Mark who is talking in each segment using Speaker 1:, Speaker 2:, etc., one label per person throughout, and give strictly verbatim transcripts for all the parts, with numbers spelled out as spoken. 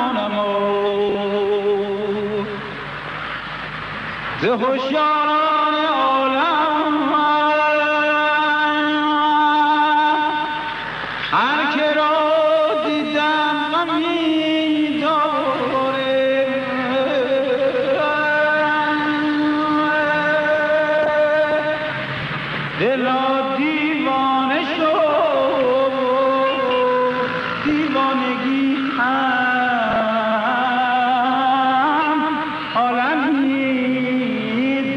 Speaker 1: نمانم ز هوشیاران عالم هر که را دیدم غمی داره دلا دیوانه شد دیوانگی هم عالمی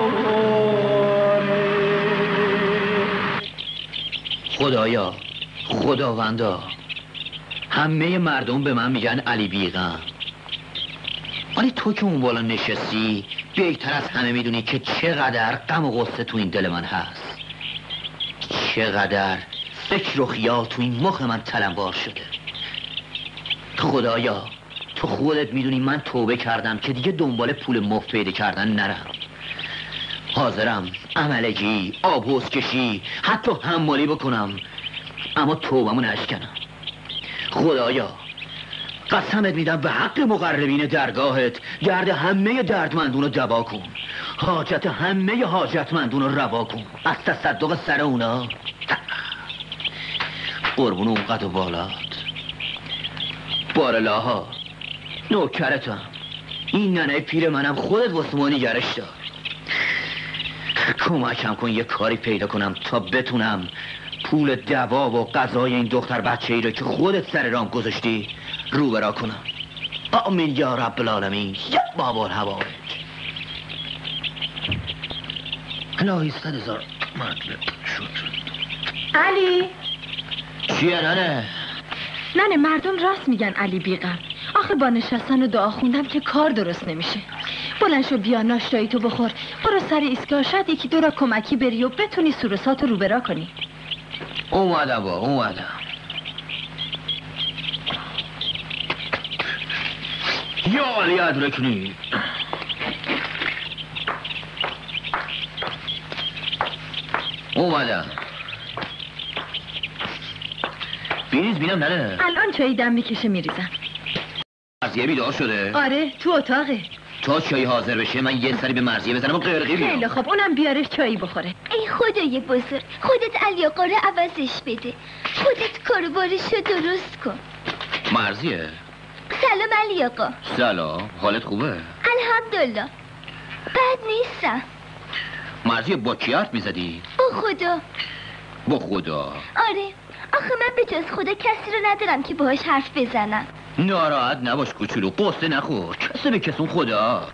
Speaker 1: داره.
Speaker 2: خدایا خداوندا همه مردم به من میگن علی بیغم، ولی تو که اون بالا نشستی بهتر از همه میدونی که چقدر غم و غصه تو این دل من هست، چقدر فکر و خیال تو این مخ من تلمبار شده. خدایا تو خودت میدونی من توبه کردم که دیگه دنبال پول مفت پیدا کردن نرم. حاضرم عملگی، آبوز کشی، حتی حمالی بکنم، اما توبه‌مو نشکنم. خدایا قسمت میدم به حق مقربین درگاهت گرد همه دردمندون رو دوا کن، حاجت همه حاجتمندون رو روا کن، از تصدق سر اونا قربون اون قد و بالات. بارالله نوکرتم، این ننه پیر منم خودت واسه ما نگرش دار. کمکم کن یه کاری پیدا کنم تا بتونم پول دوا و غذای این دختر بچه ای رو که خودت سر رام گذاشتی رو برا کنم. آمین یا رب العالمین یا باب الحوائج. الهی صد هزار مطلب شکر.
Speaker 3: علی
Speaker 2: چیه ننه؟
Speaker 3: ننه مردم راست میگن علی بیغم. آخه با نشستن و دعا خوندم که کار درست نمیشه. بلند شو بیا ناشتایی تو بخور، برو سر ایستگاه، شاید یکی دو را کمکی بری و بتونی سورساتو رو برا کنی.
Speaker 2: اومدم با اومدم. یا علی ادرکنی. اومدم. بریز بینم ننه.
Speaker 3: الان چایی دم میکشه میریزم.
Speaker 2: مرزیه بیدار شده؟
Speaker 3: آره تو اتاقه.
Speaker 2: تا چایی حاضر بشه من یه سری به مرزیه بزنم و قرقی بیام.
Speaker 3: خیلی خب اونم بیارش چایی بخوره.
Speaker 4: ای خدای بزرگ، خودت علی آقا رو عوضش بده، خودت کاروبارش رو درست کن.
Speaker 2: مرزیه.
Speaker 4: سلام علی آقا.
Speaker 2: سلام، حالت خوبه؟
Speaker 4: الحمدلله بد نیستم.
Speaker 2: مرزیه با کی حرف میزدی؟
Speaker 4: با خدا.
Speaker 2: با خدا؟
Speaker 4: آره، آخه من به جز خدا کسی رو ندارم که باهاش حرف بزنم.
Speaker 2: ناراحت نباش کوچولو، قصه نخور، کسی به کسون خدا.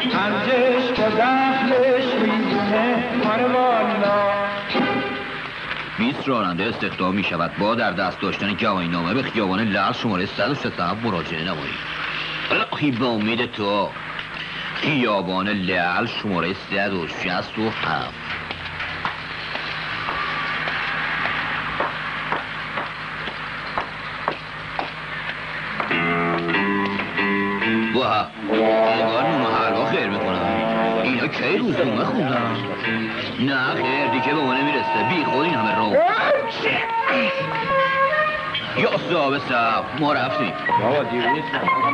Speaker 1: ارزش با دخلش میزونه ماره والا.
Speaker 2: بیست راننده استخدام می شود با در دست داشتن گواهینامه به خیابان لعل شماره صد و شصت و هفت مراجعه نمایید. الهی به امید تو. خیابان لعل شماره صد و شصت و هفت. واه، انگار نون و حلوا خیر میکنم. اینا کی روزنامه خوندم؟ نه خیر دیگه به ما نمیرسه. بی خود این همه رو یا صاحب صاحب ما رفتیم.
Speaker 1: بابا دیر نیست.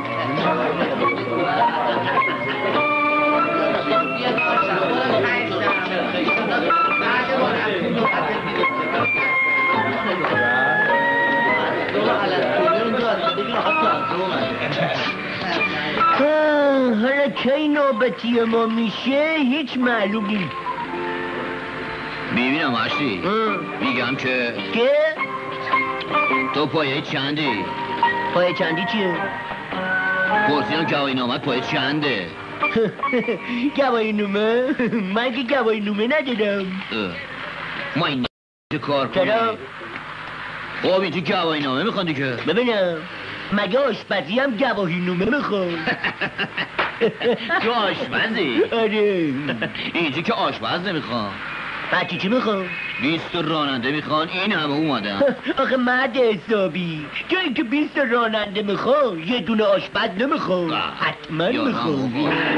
Speaker 5: حالا کی نوبتی ما میشه هیچ معلوم نیست.
Speaker 2: ببینم هستی میگم که
Speaker 5: که؟
Speaker 2: تو پایه چندی؟
Speaker 5: پایه چندی چیه؟
Speaker 2: پرسیدم گواهینامه‌ت پایه چنده؟
Speaker 5: گواهینامه؟ من که گواهینامه ندارم.
Speaker 2: ما این کار کنیم.
Speaker 5: چرا؟
Speaker 2: خب اینجا گواهینامه میخوان دیگه.
Speaker 5: ببینم مگه آشپزی هم گواهینامه میخوان؟
Speaker 2: تو آشپزی؟
Speaker 5: آره.
Speaker 2: اینجا که آشپز نمیخوان.
Speaker 5: بچه چی میخوان؟
Speaker 2: بیست راننده میخوان این همه اومدن.
Speaker 5: آخه مرد حسابی جایی که بیست راننده میخوان یه دونه آشپز نمیخوان. حتما میخوان.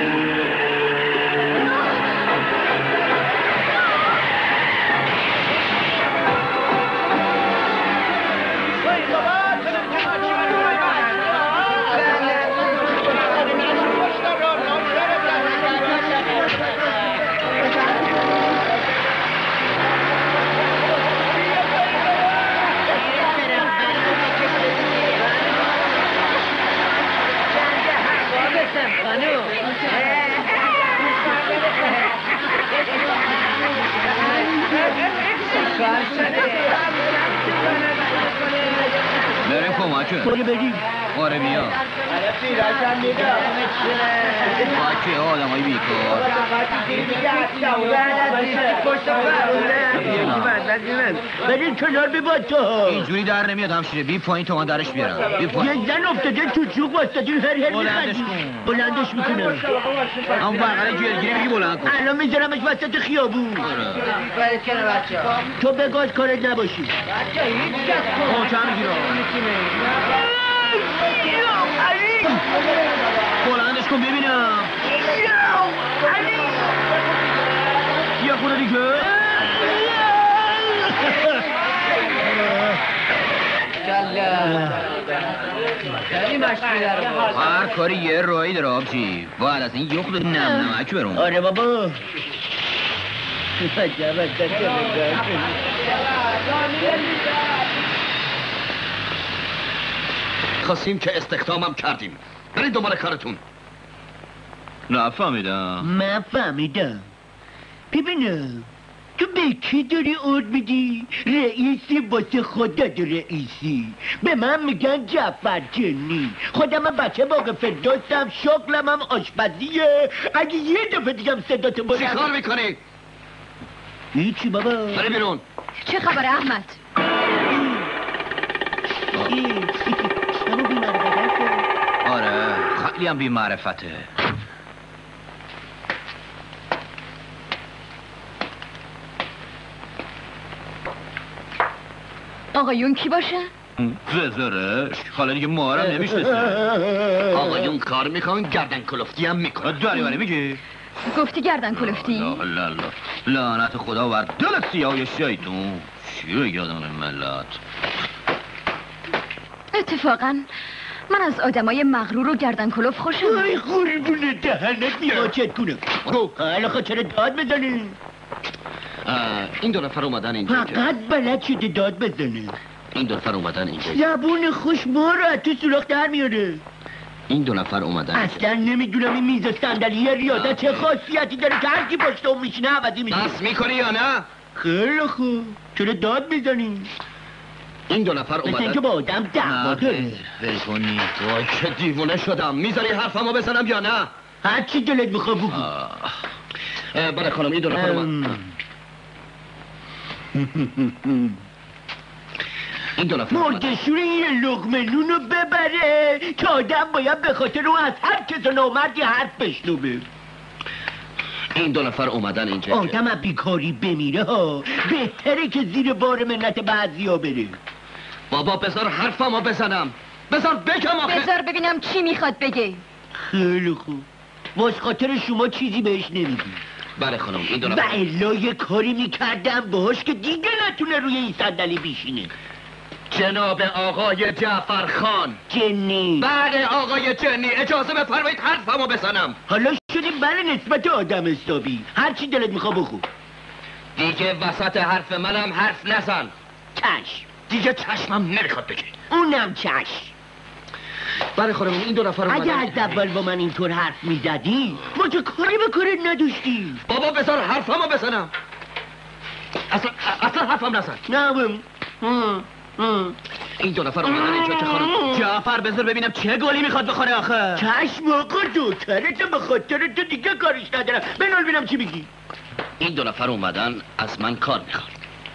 Speaker 2: بریم کمکه.
Speaker 5: بریم بریم.
Speaker 2: آره بیا. کمکه آدم های بیکار.
Speaker 5: بریم کنار بباد تو.
Speaker 2: اینجوری در نمیاد همشیره. بی پایین تو من درش بیارم. بی پایین.
Speaker 5: یه زن افتاده تو چوک واسطه هر هر
Speaker 2: بلندش کن.
Speaker 5: بلندش میکنم.
Speaker 2: اون بغل جلگیری میگی بلند کن.
Speaker 5: الان میذارمش وسط خیابون. تو بگاز کارت نباشی.
Speaker 2: آه چه میگیره بلندش کن ببینم. یه خونه دیگه. هر کاری یه راهی داره آبجی. باید از این یخت نم نمک برون.
Speaker 5: آره بابا.
Speaker 2: خواستیم که استخدامم کردیم. برید دنبال کارتون. نفهمیدم.
Speaker 5: من فهمیدم. ببینم تو به کی داری ارد میدی؟ رئیسی واسه خودت رئیسی. به من میگن جعفر جنی. خودم بچه باقی فردوسم. شغلم هم آشپزیه. اگه یه دفعه دیگم صداتو برم.
Speaker 2: چی کار میکنی؟
Speaker 5: هیچی بابا.
Speaker 2: بری بیرون.
Speaker 3: چه خبر احمد؟
Speaker 5: همون بی‌معرفته.
Speaker 2: آره خیلی هم بی معرفته.
Speaker 3: آقایون کی باشه؟
Speaker 2: زرزرش حالا دیگه مارم نمیشنسه. آقایون کار میکنن گردن کلفتی هم میکنن. داری باری میگی؟
Speaker 3: گفتی گردن کلفتی؟
Speaker 2: لا لا لا لعنت خدا بر دل سیاه شیطون. چی رو یادم ملت؟
Speaker 3: اتفاقا من از آدمای مغرور و گردن کلوف خوشم.
Speaker 5: ای قربونه دهنت میاچت کنم. حالا خود چرا داد بزنی؟
Speaker 2: این دو نفر اومدن اینجا.
Speaker 5: فقط بلد شده داد بزنه.
Speaker 2: این دو نفر اومدن اینجا.
Speaker 5: زبون خوش ما رو از تو سوراخ در میاره.
Speaker 2: این دو نفر اومدن
Speaker 5: اصلا نمیدونم این میز صندلی ریاضت چه خاصیتی داره که هر کی پشت اون میشینه عوضی میشه.
Speaker 2: بس میکنی یا نه؟
Speaker 5: خیلی خوب. چرا داد میزنی؟
Speaker 2: این دو نفر
Speaker 5: مثل
Speaker 2: اومدن.
Speaker 5: اینکه با آدم دعوا داره.
Speaker 2: ول کنی. وای چه دیوونه شدم. میذاری حرفمو بزنم یا نه؟
Speaker 5: هر چی دلت میخواد بگو.
Speaker 2: بله خانم این دو نفر اومد. این دو نفر اومد.
Speaker 5: مردشور یه لقمه نونو ببره که آدم باید به خاطر اون از هر کس و نامردی حرف بشنوه.
Speaker 2: این دو نفر اومدن اینجا.
Speaker 5: آدم از بیکاری بمیره ها، بهتره که زیر بار منت بعضیا بره.
Speaker 2: بابا بذار حرفمو بزنم، بذار بگم آخه.
Speaker 3: بذار ببینم چی میخواد بگه.
Speaker 5: خیلی خوب، واس خاطر شما چیزی بهش نمیگی.
Speaker 2: بله خانم این دو
Speaker 5: و
Speaker 2: نفر.
Speaker 5: الا یه کاری میکردم باهاش که دیگه نتونه روی این صندلی بیشینه.
Speaker 2: جناب آقای جعفر خان.
Speaker 5: جنی.
Speaker 2: بله آقای جنی، اجازه بفرمایید حرفمو بزنم.
Speaker 5: حالا شدیم بله نسبت آدم حسابی، هر چی دلت میخوا بخو.
Speaker 2: دیگه وسط حرف منم حرف نزن.
Speaker 5: چشم.
Speaker 2: دیگه چشمم نمیخواد بگی.
Speaker 5: اونم چشم.
Speaker 2: بله خانم این دو نفر اومدن.
Speaker 5: اگه از اول با من اینطور حرف میزدی ما که کاری به کارت نداشتی.
Speaker 2: بابا بذار حرفمو بزنم. اصلا اصلا حرفم نزن.
Speaker 5: نه بم
Speaker 2: این دو نفر اومدن اینجا که خانم.
Speaker 6: جعفر بذار ببینم چه گلی میخواد بخوره آخه.
Speaker 5: چشم آقا دوترت به خاطر تو دیگه کارش ندارم. بنال ببینم چی میگی.
Speaker 2: این دو نفر اومدن از من کار میخوان.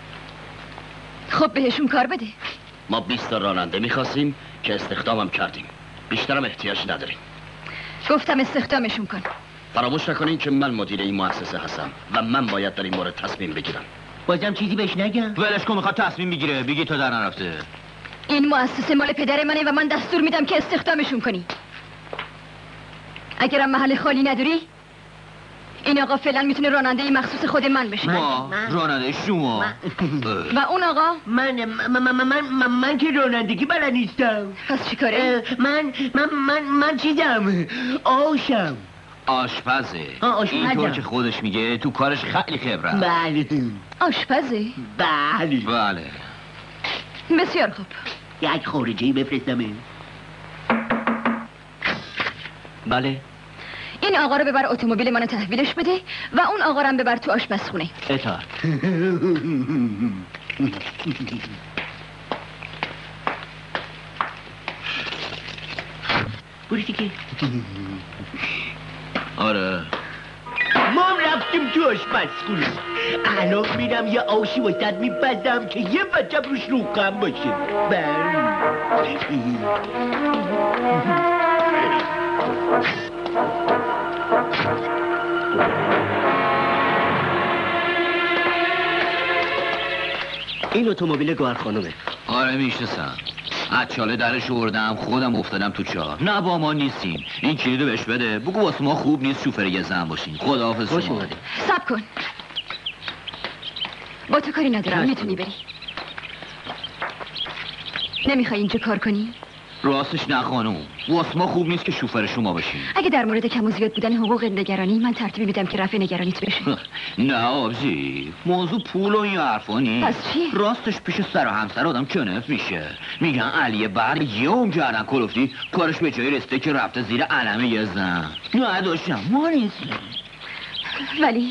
Speaker 3: خب بهشون کار بده.
Speaker 2: ما بیست تا راننده میخواستیم که استخدامم کردیم. بیشترم احتیاج نداریم.
Speaker 3: گفتم استخدامشون کن.
Speaker 2: فراموش نکنین که من مدیر این مؤسسه هستم و من باید در این مورد تصمیم بگیرم.
Speaker 5: بازم چیزی بهش نگم.
Speaker 6: ولش کن میخواد تصمیم بگیره، بگی تو در نرفته.
Speaker 3: این مؤسسه مال پدر منه و من دستور میدم که استخدامشون کنی. اگرم محل خالی نداری این آقا فعلا میتونه راننده مخصوص خود من بشه.
Speaker 6: ما راننده شما.
Speaker 3: و اون آقا
Speaker 5: من من من من من, من که رانندگی بلد نیستم.
Speaker 3: پس چی کاره؟
Speaker 5: من من من من چیزم آشم.
Speaker 6: آشپزه.
Speaker 5: آه، آشپزم.
Speaker 6: اینطور که خودش میگه تو کارش خیلی خبره.
Speaker 5: بله
Speaker 3: آشپزه؟
Speaker 5: بله
Speaker 6: بله.
Speaker 3: بسیار خوب.
Speaker 5: یک خارجی بفرستمه.
Speaker 6: بله.
Speaker 3: این آقا رو ببر اتومبیل منو تحویلش بده و اون آقا رو هم ببر تو آشپزخونه.
Speaker 6: اطاعت.
Speaker 5: برو دیگه.
Speaker 6: آره.
Speaker 5: ما هم رفتیم تو آشپزخونه. الان میرم یه آشی واسد میپزم که یه وجب روش روغن باشه. بله.
Speaker 2: این اتومبیل گوهر خانومه.
Speaker 6: آره میشناسم. از چاله درش آوردم خودم افتادم تو چاه. نه با ما نیستیم. این کلیدو بهش بده بگو واسه ما خوب نیست شوفر یه زن باشین. خداحافظ
Speaker 2: خوش
Speaker 6: شما.
Speaker 2: اومدی.
Speaker 3: صبر کن. با تو کاری ندارم، میتونی بری. نمیخوای اینجا کار کنی؟
Speaker 6: راستش نه خانوم. واسه ما خوب نیست که شوفر شما باشین.
Speaker 3: اگه در مورد کم و زیاد بودن حقوق نگرانی من ترتیبی میدم که رفع نگرانیت بشه.
Speaker 6: نه آبجی، موضوع پول و این حرفا نیست.
Speaker 3: پس چی؟
Speaker 6: راستش پیش سر و همسر آدم کنف میشه. میگن علی بر یه اون گردن کلفتی کارش به جای رسته که رفته زیر علم یه زن. نه داشتم ما نیستیم.
Speaker 3: ولی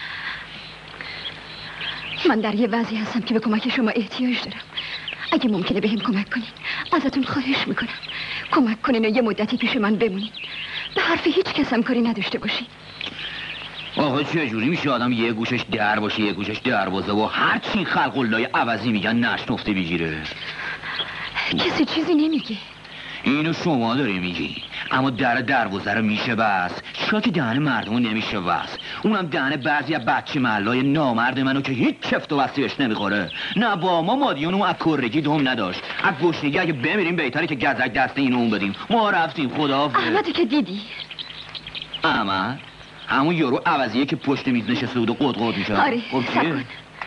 Speaker 3: من در یه وضعی هستم که به کمک شما احتیاج دارم. اگه ممکنه بهم کمک کنین ازتون خواهش میکنم کمک کنین و یه مدتی پیش من بمونین. به حرف هیچ کس هم کاری نداشته باشین.
Speaker 6: آقا چه جوری میشه آدم یه گوشش در باشه یه گوشش دروازه و هر چی خلق الله عوضی میگن نشنفته بگیره؟
Speaker 3: کسی چیزی نمیگه.
Speaker 6: اینو شما داری میگی، اما در دروازه رو میشه بس. چرا که دهن مردمو نمیشه بس؟ اونم دهن بعضی از بچه محلای نامرد منو که هیچ چفت و وسیعش نمیخوره. نه با ما مادیون از کرگی دوم نداشت. از گشنگی اگه بمیریم بهتره که گزک دست اینو اون بدیم. ما رفتیم خداحافظ.
Speaker 3: احمدو که دیدی؟
Speaker 6: احمد؟ همون یارو عوضیه که پشت میز نشسته بود و قد قد میشه.
Speaker 3: آره
Speaker 6: خب
Speaker 3: صبر کن.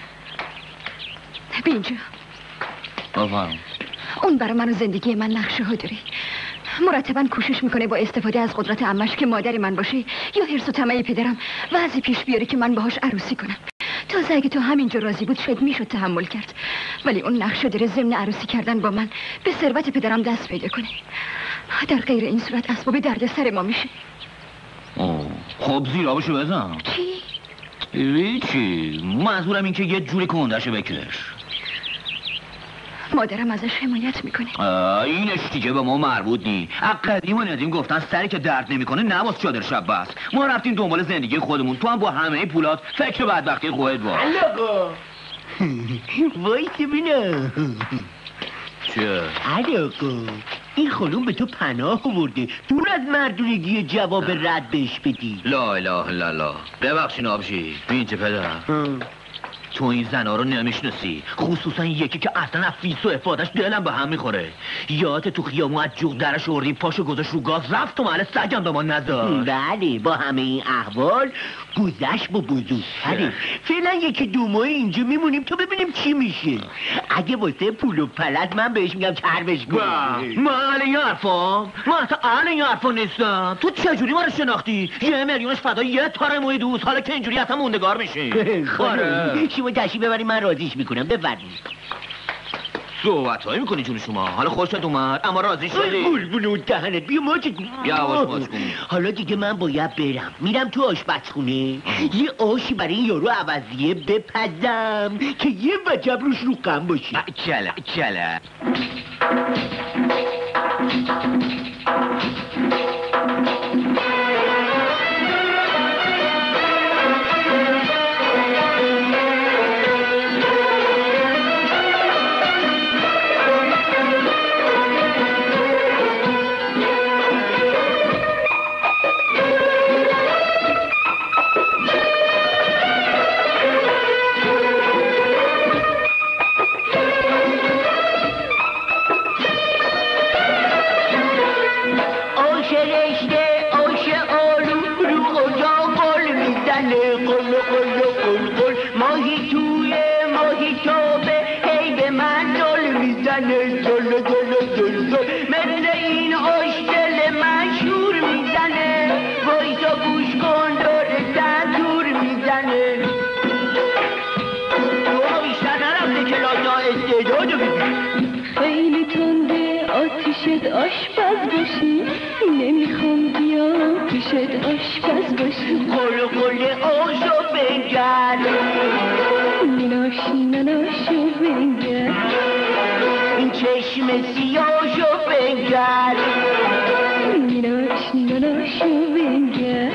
Speaker 3: بیا اینجا.
Speaker 6: بفرم.
Speaker 3: اون برای من و زندگی من نقشه ها داره. مرتبا کوشش میکنه با استفاده از قدرت عمش که مادر من باشه یا حرص و طمع پدرم وضعی پیش بیاره که من باهاش عروسی کنم. تازه اگه تو همینجا راضی بود شاید میشد تحمل کرد. ولی اون نقشه داره ضمن عروسی کردن با من به ثروت پدرم دست پیدا کنه. در غیر این صورت اسباب دردسر ما میشه.
Speaker 6: آه. خب زیرابشو بزن.
Speaker 3: چی؟
Speaker 6: هیچی. منظورم این که یه جوری کندشو بکش.
Speaker 4: مادرم ازش حمایت میکنه.
Speaker 6: اینش دیگه به ما مربوط نی. از قدیم و ندیم گفتن سری که درد نمیکنه نباس چادر شب بس. ما رفتیم دنبال زندگی خودمون، تو هم با همه پولات فکر بدبختی خودت باش.
Speaker 5: علاقا وایس بینم.
Speaker 6: چه؟
Speaker 5: علاقا این خانوم به تو پناه آورده، دور از مردونگی جواب رد بهش بدی.
Speaker 6: لا اله الا الله. ببخشین آبجی بینجه پدرم، تو این زنها رو نمیشناسی، خصوصا یکی که اصلا از فیس و افادش دلم به هم میخوره. یادت تو خیامون از جوغ درش آوردیم، پاشو گذاشت رو گاز رفت تو محل سگم به ما نذاشت.
Speaker 5: بله با همه این احوال گذشت با بزرگتره. فعلا یکی دو ماه اینجا میمونیم تا ببینیم چی میشه. اگه واسه پول و پلت من بهش میگم چربش کن.
Speaker 6: من اهل این حرفام؟ من اصلا اهل این حرفا نیستم. تو چجوری ما رو شناختی؟ یه میلیونش فدا یه تاره موی دوست، حالا که اینجوری اصلا موندگار میشه.
Speaker 5: خانم شما تشریف ببرید من راضیش میکنم. بفرمایید.
Speaker 6: صحبت هایی میکنی جون شما. حالا خوشت اومد اما راضی شدی؟
Speaker 5: قلبون اون دهنت بیا ماجد.
Speaker 6: یواش ماچ کن.
Speaker 5: حالا دیگه من باید برم، میرم تو آشپزخونه یه آشی برای این یارو عوضیه بپزم که یه وجب روش رو قم باشه.
Speaker 6: چله چله.
Speaker 7: خیلی تنده آتیشت آشپز باشی، نمیخوام بیا پیشت آشپز باشی.
Speaker 5: قل قل آشو بنگر
Speaker 7: ناشی ناشو بنگر،
Speaker 5: این چشم سیاشو بنگر
Speaker 7: ناشی ناشو بنگر.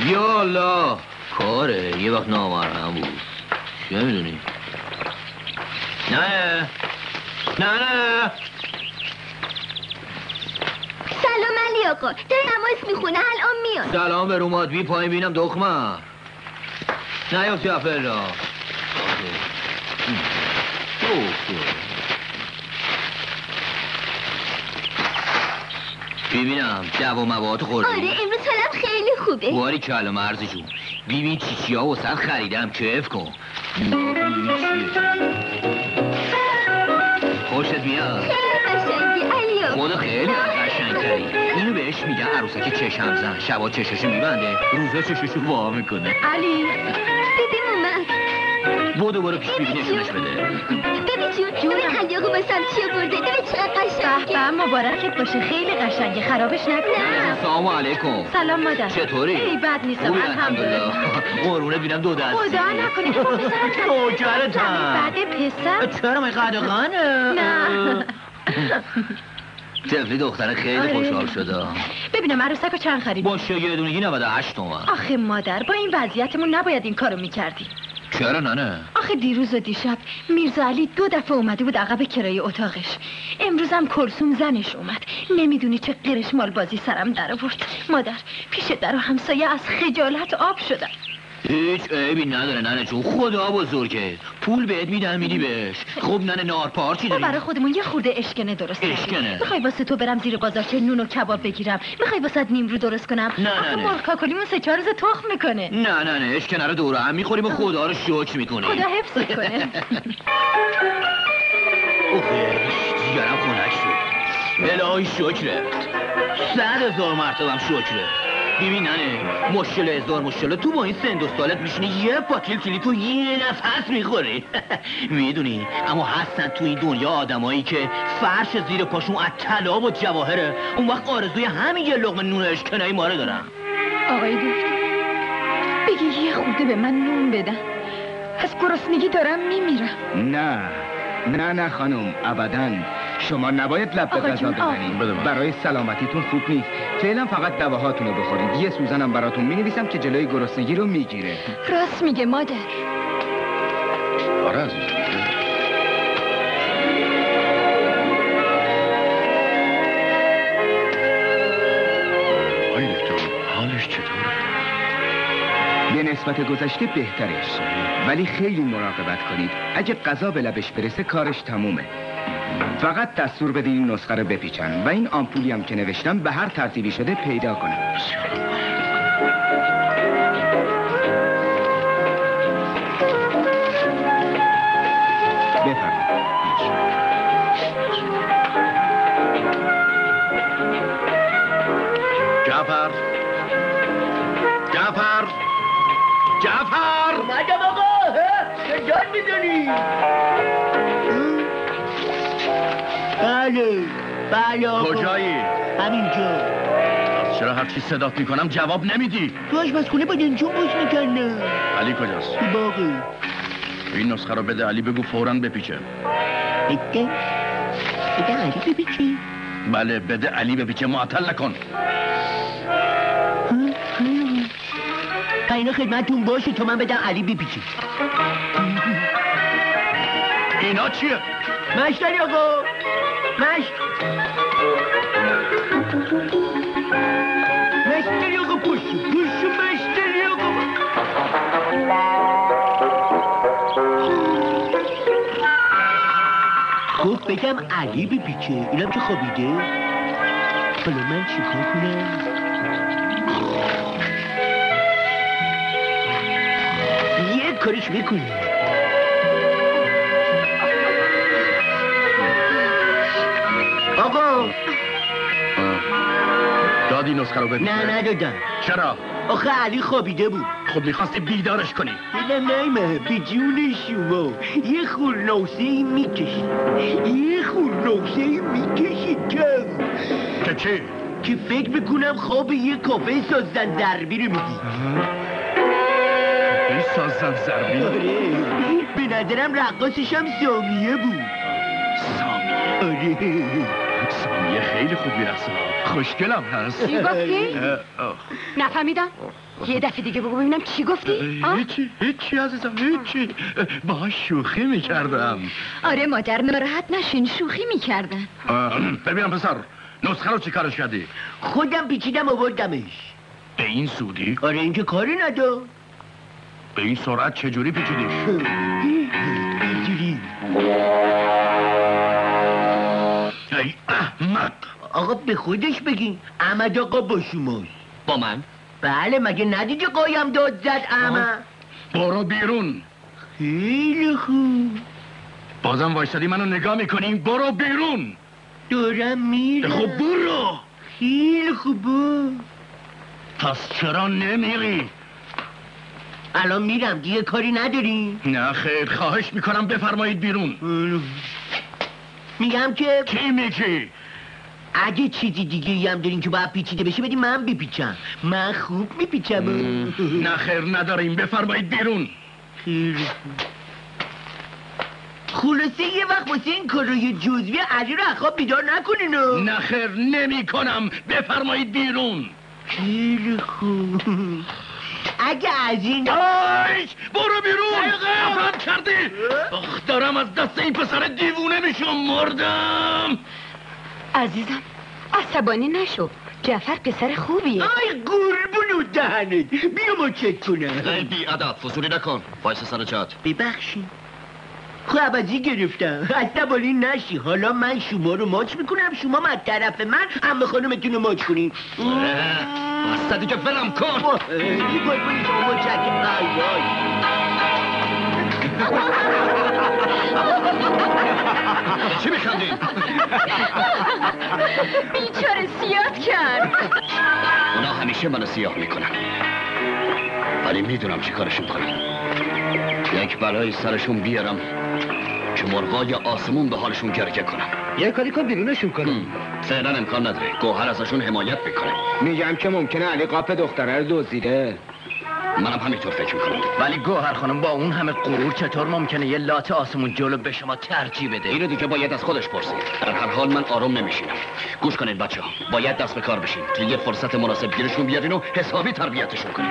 Speaker 2: یالا کاره یه وقت نامرهم بود چه میدونی؟ نه نه نه
Speaker 4: سلام علی آقا داره نماز میخونه الان میاد.
Speaker 2: سلام به رومات بی پایین بینم دخمه نه یا جعفر را ببینم جو و مواد خوردی؟
Speaker 4: آره امروز حالم خیلی خوبه.
Speaker 2: باری کلا مرزی جون ببین چی چی ها وسط خریدم کیف کن خوشت میاد؟
Speaker 4: خیلی قشنگی علی آقا.
Speaker 2: خدا خیلی قشنگتری. اینو بهش میگن عروسک چشم زن. شبا چششو میبنده روزا چششو وا میکنه.
Speaker 3: علی
Speaker 4: ببین اومد.
Speaker 2: بودو برو پیش بیبی نشونش بده.
Speaker 4: ببین جون ببین علی آقا واسم چی برده. ببین چقدر قشنگه.
Speaker 3: به مبارکت باشه خیلی قشنگه خرابش نکن.
Speaker 2: سلام علیکم.
Speaker 3: سلام مادر.
Speaker 2: چطوری؟
Speaker 3: ای بد نیستم الحمدلله.
Speaker 2: قربونت بینم دو دستی.
Speaker 3: خدا نکنه
Speaker 2: نوکرتم.
Speaker 3: بعد پسر
Speaker 2: چرا من قدغنه؟
Speaker 3: نه
Speaker 2: طفلی دختر خیلی
Speaker 3: آره.
Speaker 2: خوشحال شده.
Speaker 3: ببینم عروسکو چند خریدی؟
Speaker 2: باشه یه دونگی نود و هشت تومن.
Speaker 3: آخه مادر با این وضعیتمون نباید این کارو میکردی.
Speaker 2: چرا ننه؟
Speaker 3: آخه دیروز و دیشب میرزا علی دو دفعه اومده بود عقب کرایه اتاقش. امروز هم کلثوم زنش اومد. نمیدونی چه قرش مال بازی سرم در آورد. مادر پیش در و همسایه از خجالت آب شدم.
Speaker 2: هیچ عیبی نداره ننه جون خدا بزرگه. پول بهت میدم میدی بهش. خب ننه نارپار چی
Speaker 3: ما
Speaker 2: داری؟
Speaker 3: برای خودمون یه خورده اشکنه درست کردیم.
Speaker 2: اشکنه؟
Speaker 3: میخوای واسه تو برم زیر بازارچه نون و کباب بگیرم؟ میخوای واسه نیمرو درست کنم؟
Speaker 2: نه، نه،
Speaker 3: آخه
Speaker 2: نه.
Speaker 3: مرغ کاکلیمون سه چهار روز تخم میکنه.
Speaker 2: نه نه نه اشکنه رو دوره هم میخوریم و خدا رو شکر میکنیم.
Speaker 3: خدا حفظ کنه.
Speaker 2: اوه جیگرم خونک شد. الهی شکره. صد هزار مرتبه هم شکره. ببین ننه مشکل هزار مشکل تو با این سن و سالت میشینی یه پاتیل کلی تو یه نفس میخوری. میدونی اما هستن تو این دنیا آدمایی که فرش زیر پاشون از طلا و جواهره. اون وقت آرزوی همین یه لقمه نون اشکنایی ما رو دارن.
Speaker 3: آقای دکتر بگی یه خورده به من نون بدن. از گرسنگی دارم میمیرم.
Speaker 8: نه نه نه خانم ابداً شما نباید لب به
Speaker 3: آقا
Speaker 8: غذا
Speaker 3: جون، آه.
Speaker 8: بزنید.
Speaker 6: بده من.
Speaker 8: برای سلامتیتون خوب نیست. فعلا فقط دواهاتون رو بخورید. یه سوزنم براتون مینویسم که جلوی گرسنگی رو میگیره.
Speaker 3: راست میگه مادر.
Speaker 6: آره عزیزم. آی دکتر حالش چطوره؟
Speaker 8: به نسبت گذشته بهترش، ولی خیلی مراقبت کنید. اگه غذا به لبش برسه کارش تمومه. فقط دستور بدین این نسخه رو بپیچن و این آمپولی هم که نوشتم به هر ترتیبی شده پیدا کنن. بفرمایید.
Speaker 6: جعفر جعفر جعفر
Speaker 5: اومدم آقا کجا میدونی؟ بله بله آقا
Speaker 6: کجایی؟
Speaker 5: همینجا.
Speaker 6: از چرا هرچی صدات میکنم جواب نمیدی؟
Speaker 5: تو آشپزخونه با دنجون باز میکنه.
Speaker 6: علی کجاست؟
Speaker 5: تو باقی
Speaker 6: این نسخه رو بده علی بگو فوراً بپیچه.
Speaker 5: بده بده علی ببیچی.
Speaker 6: بله بده علی بپیچه معطل نکن.
Speaker 5: اینا خدمتتون باشه تا من بدم علی بپیچی.
Speaker 6: اینا چیه؟
Speaker 5: مشت علی آقا مشت مشت علی آقا پوشو پوشو مشت علی آقا. خب بگم علی بپیچه. اینم که خوابیده. حالا من چیکار کنم؟ یه کارش میکنی. آقا
Speaker 6: دادی نسخه رو بپیچه؟
Speaker 5: نه ندادم.
Speaker 6: چرا؟
Speaker 5: آخه علی خوابیده بود.
Speaker 6: خب میخواستی بیدارش کنی.
Speaker 5: دیدم نیمه به جون شما یه خورناسه ای میکشی یه خورناسه ای میکشی کم
Speaker 6: که چی؟
Speaker 5: که فکر بکنم خواب یه کافه سازن ضربی رو میدی.
Speaker 6: این سازن ضربی؟
Speaker 5: آره به نظرم رقاصش هم سامیه بود.
Speaker 6: سامیه؟
Speaker 5: آره
Speaker 6: سامیه خیلی خوب میرقصه. خوشگلم هست.
Speaker 3: چی گفتی؟
Speaker 6: اه، آه.
Speaker 3: نفهمیدم. یه دفعه دیگه بگو ببینم چی گفتی؟
Speaker 6: هیچی هیچی عزیزم هیچی باهاش شوخی میکردم.
Speaker 3: آره مادر ناراحت نشین، شوخی میکردن.
Speaker 6: ببینم پسر نسخه رو چی کارش کردی؟
Speaker 5: خودم پیچیدم آوردمش.
Speaker 6: به این سودی؟
Speaker 5: آره اینکه کاری ندار.
Speaker 6: به این سرعت چجوری پیچیدیش؟
Speaker 5: اینجوری.
Speaker 6: ای احمق.
Speaker 5: آقا به خودش بگین. احمد آقا با شماست.
Speaker 2: با من؟
Speaker 5: بله مگه ندیدی قایم داد زد احمد؟
Speaker 6: برو بیرون.
Speaker 5: خیلی خوب.
Speaker 6: بازم وایسادی منو نگاه میکنی؟ برو بیرون.
Speaker 5: دارم میرم.
Speaker 6: خب برو.
Speaker 5: خیلی خوبه.
Speaker 6: پس چرا نمیری؟
Speaker 5: الان میرم دیگه کاری نداری؟
Speaker 6: نه خیر خواهش میکنم بفرمایید بیرون.
Speaker 5: میگم که
Speaker 6: کی میگی؟
Speaker 5: اگه چیزی دیگه هم دارین که باید پیچیده بشه بدین من بپیچم. من خوب میپیچم.
Speaker 6: نه خیر نداریم بفرمایید بیرون.
Speaker 5: خیلی خوب. خلاصه یه وقت واسه این کارای جزوی علی رو از خواب بیدار نکنین.
Speaker 6: نه خیر نمی کنم بفرمایید بیرون.
Speaker 5: خیلی خوب. اگه از این
Speaker 6: آیش برو بیرون. خفم کردی. آخ دارم از دست این پسر دیوونه میشم. مردم.
Speaker 3: عزیزم عصبانی نشو، جعفر پسر خوبیه.
Speaker 5: آی قربونو دهنت. بیا ما چک کنم.
Speaker 2: ای بی ادب فضولی نکن. وایس سر جات.
Speaker 5: ببخشید. خب عوضی گرفتم. عصبانی نشی. حالا من شما رو ماچ میکنم، شما من طرف من عمه خانومتون رو ماچ کنین.
Speaker 2: بسته دیگه ولم کن.
Speaker 5: قربونی شما ماچک. آی وای.
Speaker 2: چی میخندین؟
Speaker 3: بیچاره سیاد کرد.
Speaker 2: اونا همیشه منو سیاه میکنن ولی میدونم چی کارشون کنم. یک بلای سرشون بیارم که مرغای آسمون به حالشون گرگه کنم.
Speaker 8: یه کاری کن بیرونشون کنم.
Speaker 2: فعلا امکان نداره. گوهر ازشون حمایت میکنه.
Speaker 8: میگم که ممکنه علی قاپ دختره رو دزدیده.
Speaker 2: منم همینطور فکر میکنم.
Speaker 6: ولی گوهر خانم با اون همه غرور چطور ممکنه یه لات آسمون جلو به شما ترجیح بده؟
Speaker 2: اینو دیگه باید از خودش پرسید. در هر حال من آروم نمیشینم. گوش کنین بچه ها، باید دست به کار بشین. توی یه فرصت مناسب گیرشون بیارین و حسابی تربیتشون کنین.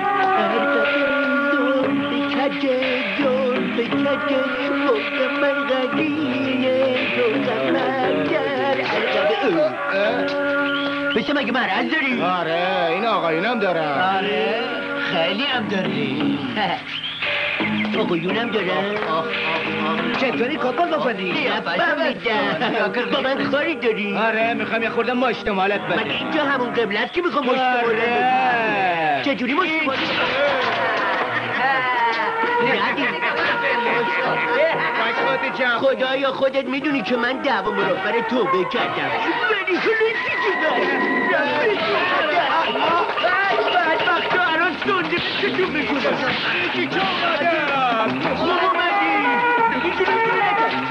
Speaker 5: بشه مگه مرز داری؟
Speaker 8: آره این آقایونم دارم.
Speaker 5: آره خیلی هم داری. آقایونم دارم.
Speaker 8: چطوری کاکا بکنی؟
Speaker 5: فهمیدم. با من کاری داری؟
Speaker 8: آره میخوام یه خورده مشتمالت بده.
Speaker 5: مگه اینجا همون قبل است که میخوام مشتمالت بده؟ چجوری مشتمالت خدایا خودت میدونی که من دعوا مرافر توبه کردم ولی خلاصی که بدبخت ها الان سنده چطور میکنم چی چه آمدم خوب اومدی اینجوری تو نکن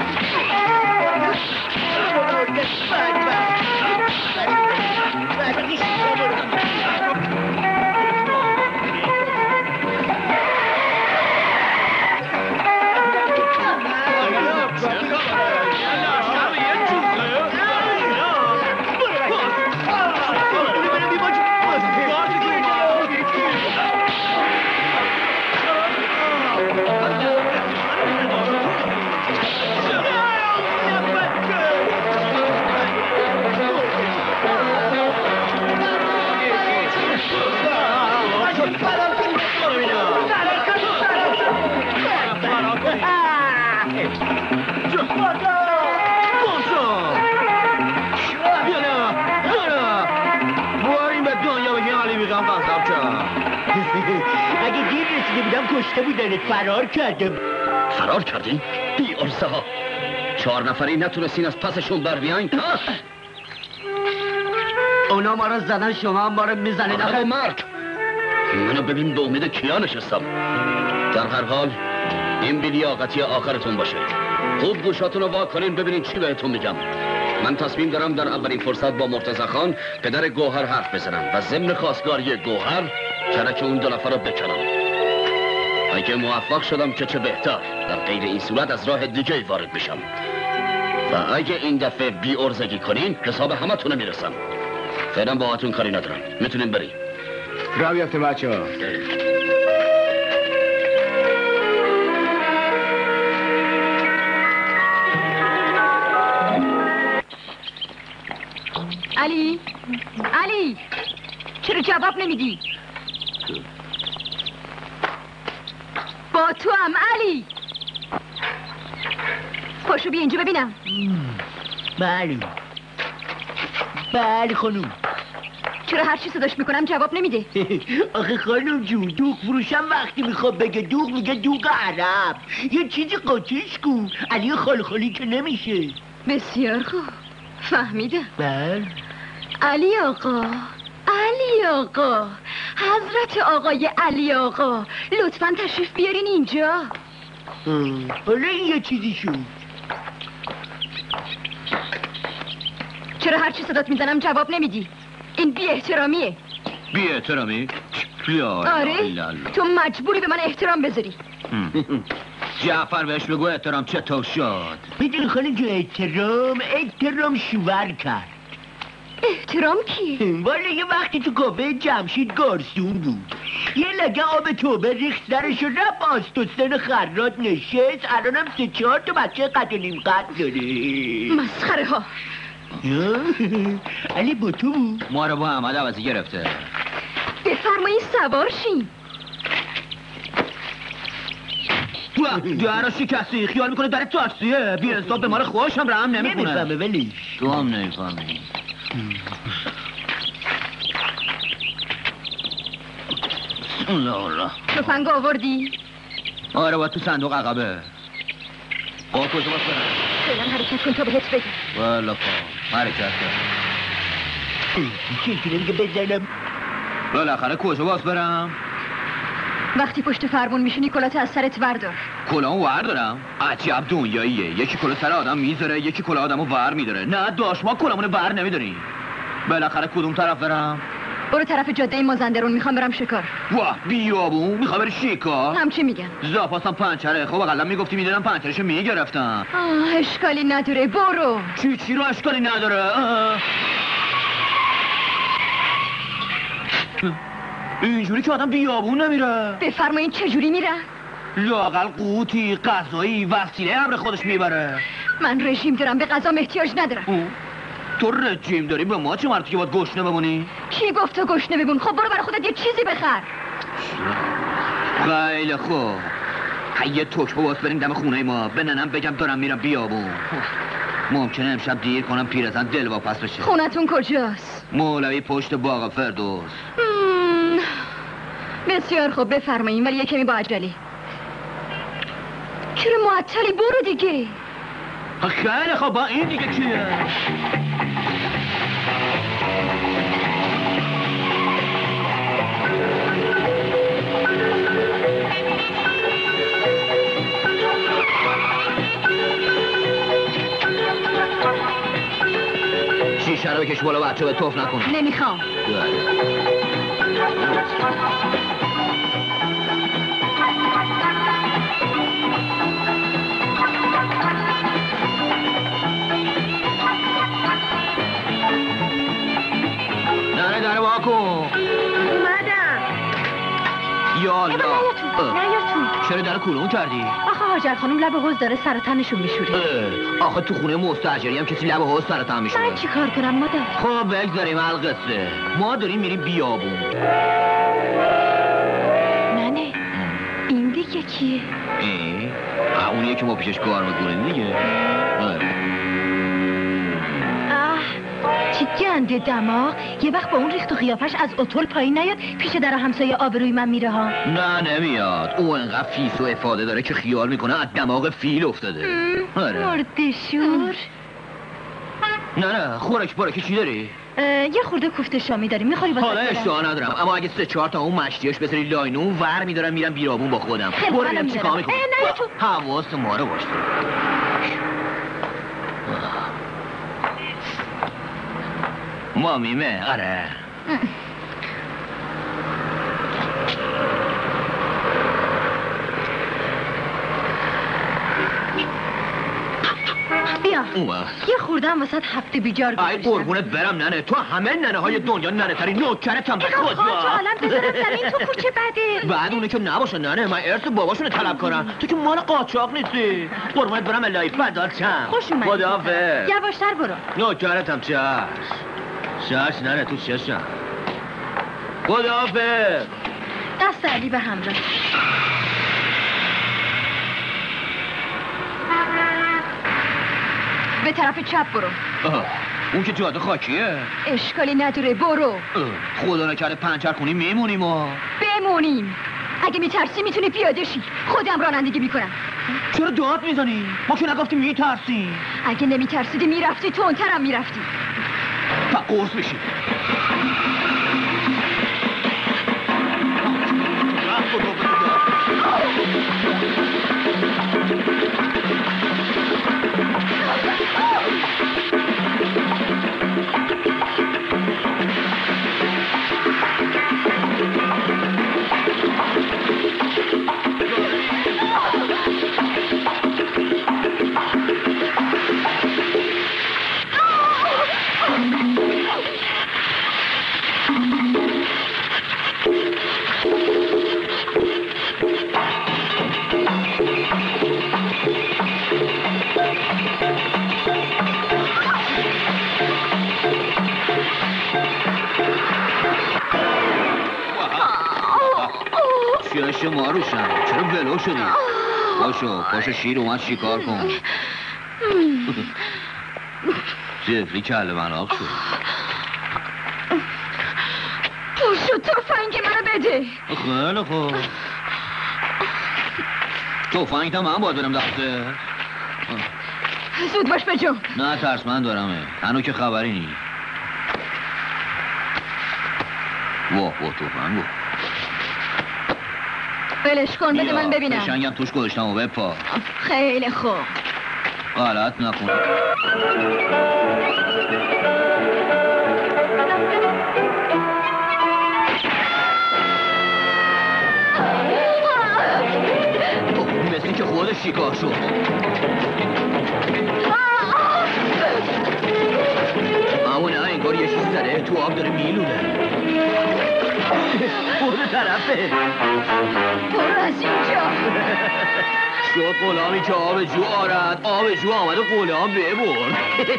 Speaker 5: اگه دیر رسیده بودم کشته بودنت فرار کردم.
Speaker 2: فرار کردین؟ بی ارزه ها. چهار نفری نتونستین از پسشون بر بیاین؟
Speaker 5: اونا ما رو زدن شما هم ما رو میزنید.
Speaker 2: آخه مرگ منو ببین به امید کیا نشستم. در هر حال این بی‌لیاقتی آخرتون باشه. خوب گوشاتون رو وا کنین ببینین چی بهتون میگم. من تصمیم دارم در اولین فرصت با مرتضی خان پدر گوهر حرف بزنم و ضمن خواستگاری گوهر ترک اون دو نفر رو بکنم. اگه موفق شدم که چه بهتر، در غیر این صورت از راه دیگه وارد بشم و اگه این دفعه بی ارزگی کنین حساب همه تونه میرسم. فعلا با هاتون کاری ندارم، میتونین برین.
Speaker 8: راه بیافته بچه ها.
Speaker 3: علی علی چرا جواب نمیدی؟ با تو هم علی پاشو بیا اینجا ببینم.
Speaker 5: بله بله خانم.
Speaker 3: چرا هر چی صداش میکنم جواب نمیده؟
Speaker 5: آخه خانم جون دوغ فروشم وقتی میخواد بگه دوغ میگه دوغ عرب. یه چیزی قاطیش کن. علی خال خالی که نمیشه.
Speaker 3: بسیار خوب فهمیدم.
Speaker 5: بله
Speaker 3: علی آقا علی آقا حضرت آقای علی آقا لطفاً تشریف بیارین اینجا.
Speaker 5: حالا این یه چیزی شد.
Speaker 3: چرا هر چی صدات میزنم جواب نمیدی؟ این بی احترامیه.
Speaker 6: بی احترامی؟
Speaker 3: آره تو مجبوری به من احترام بذاری.
Speaker 6: جعفر بهش بگو احترام چطور شد.
Speaker 5: میدونی خانم جو احترام احترام شوور کرد.
Speaker 3: احترام کی؟
Speaker 5: والا یه وقتی تو کافه جمشید گارسون بود یه لگه آب توبه ریخت سرش و رفت آستوستن خرات نشست. الانم سه چهار تا بچه قد و نیم قد داره.
Speaker 3: مسخره ها.
Speaker 5: علی با تو بود؟
Speaker 6: ما رو با احمد عوضی گرفته.
Speaker 3: بفرمایید سوار شین.
Speaker 6: درو شکستی خیال میکنه در تاکسیه. بی حساب به مال خوش هم رحم نمیکنه.
Speaker 5: نمیفهمه ولی
Speaker 6: تو هم نمیفهمی. الله الله.
Speaker 3: تفنگ آوردی؟
Speaker 6: آره با تو صندوق عقبه. با کجا باز برم؟
Speaker 3: فعلا حرکت کن تا بهت بگم.
Speaker 6: والا پا حرکت کن.
Speaker 5: چیزی نمیگه بزنم.
Speaker 6: بالاخره کجا باز برم؟
Speaker 3: وقتی پشت فرمون میشونی کلات از سرت وردار.
Speaker 6: کلاهو ور دارم؟ عجب دنیاییه. یکی کلاه سر آدم میذاره یکی کلاه آدمو ور میداره. نه داش ما کلاهمون ور نمیداریم. بالاخره کدوم طرف برم؟
Speaker 3: برو طرف جاده مازندرون. میخوام برم شکار.
Speaker 6: واه بیابون میخوام بری شکار؟
Speaker 3: همچی میگن.
Speaker 6: زاپاسم پنچره. خب اقلا میگفتی میدونم پنچرشو میگرفتم.
Speaker 3: آه اشکالی نداره برو.
Speaker 6: چی چی رو اشکالی نداره؟ آه. اینجوری که آدم بیابون نمیره.
Speaker 3: بفرمایین چجوری میرن؟
Speaker 6: لااقل قوطی غذایی وسیله امر خودش میبره.
Speaker 3: من رژیم دارم به غذام احتیاج ندارم.
Speaker 6: تو رژیم داری به ما چه مرتی که باید گشنه بمونی؟
Speaker 3: کی گفت تو گشنه بمون؟ خب برو برای خودت یه چیزی بخر.
Speaker 6: خیلی خوب. یه تکمه باز بریم دم خونه ما. به ننم بگم دارم میرم بیابون. ممکنه امشب دیر کنم پیرزن دل واپس بشه.
Speaker 3: خونتون کجاست؟
Speaker 6: مولوی پشت باغ فردوس.
Speaker 3: مم. بسیار خوب بفرمایین ولی یه کمی با عجله. چرا معطلی؟ برو دیگه.
Speaker 6: خیلی خوب با این دیگه کیه؟ شیشه رو بکش بالا بچه به توف نکنه.
Speaker 3: نمیخوام.
Speaker 6: نره در واکن.
Speaker 3: اومدم.
Speaker 6: یالا.
Speaker 3: نیا تو نیا تو.
Speaker 6: چرا در کلون کردی؟
Speaker 3: آخه حاجر خانم لب حوض داره سر تنشون میشوره.
Speaker 6: آخه تو خونه مستاجری هم کسی لب حوض سر تن میشوره.
Speaker 3: من چی کار کنم مادر؟
Speaker 6: خب بگذاریم القصه. ما داریم میریم بیابون.
Speaker 3: ننه این دیگه کیه؟
Speaker 6: اه اونیه که ما پیشش کار میکنیم دیگه.
Speaker 3: اه چی گنده دماغ. یه وقت با اون ریخت و خیافش از اتول پایین نیاد پیش در همسایه آبروی من میره ها.
Speaker 6: نه نمیاد. او انقدر فیس و افاده داره که خیال میکنه از دماغ فیل افتاده. آره.
Speaker 3: مردشور.
Speaker 6: نه نه خوراک پارکی چی داری؟
Speaker 3: یه خورده کوفته شامی داریم میخوری واسه
Speaker 6: حالا اشتها ندارم اما اگه سه چهار تا اون مشتیاش بذاری لاینون ور میدارم میرم بیابون با خودم. برو ببینم چیکار میکنی.
Speaker 3: نه تو
Speaker 6: حواس ما رو باشه. مامیمه آره.
Speaker 3: بیا
Speaker 2: اومد.
Speaker 3: یه خورده هم وسط هفته بیجار
Speaker 2: ای
Speaker 3: گذاشتم.
Speaker 2: قربونت برم ننه، تو همه ننه های دنیا ننه تری نوکرتم به خود
Speaker 3: خواهد عالم بذارم زمین تو کوچه بده.
Speaker 2: بعد اونه که نباشه ننه، من ارث باباشونو طلب کنم. تو که مال قاچاق نیستی. قربونت برم الهی فدات شم.
Speaker 3: خوش اومدی.
Speaker 2: خداحافظ.
Speaker 3: یواشتر برو.
Speaker 2: نوکرتم چش. چش ننه تو چشم. خداحافظ.
Speaker 3: دست علی به همراه. به طرف چپ برو.
Speaker 2: آه. اون که جاده خاکیه.
Speaker 3: اشکالی نداره برو.
Speaker 2: اه. خدا نکرده پنچر کنی میمونیم ما.
Speaker 3: بمونیم. اگه میترسی میتونی پیاده شی. خودم رانندگی میکنم.
Speaker 2: چرا داد میزنی؟ ما که نگفتیم میترسیم.
Speaker 3: اگه نمیترسیدی میرفتی تندترم میرفتی.
Speaker 2: تا قرص بشی. چشم ما روشن، چرا ولو شدی؟ باشو پاشو شیر اومد شکار کن. زفری کله من آب شد.
Speaker 3: پاشو تفنگ منو بده.
Speaker 2: خیلی خوب. تفنگ تا من باید برم دسته.
Speaker 3: زود باش بجنب.
Speaker 2: نه ترس من دارمه، هنو که خبری نی. واه واه تفنگو.
Speaker 3: بلش کن بده من ببینم.
Speaker 2: قشنگم توش گذاشتم و بپا.
Speaker 3: خیلی خوب.
Speaker 2: غلط نکن. مثل که خودش شکار شد. اما نه انگار یه چیزی زده تو آب داره میلونه. برو طرفه.
Speaker 3: برو از اینجا.
Speaker 2: شد غلامی که آب جو آرد، آب جو آمد و غلام ببرد.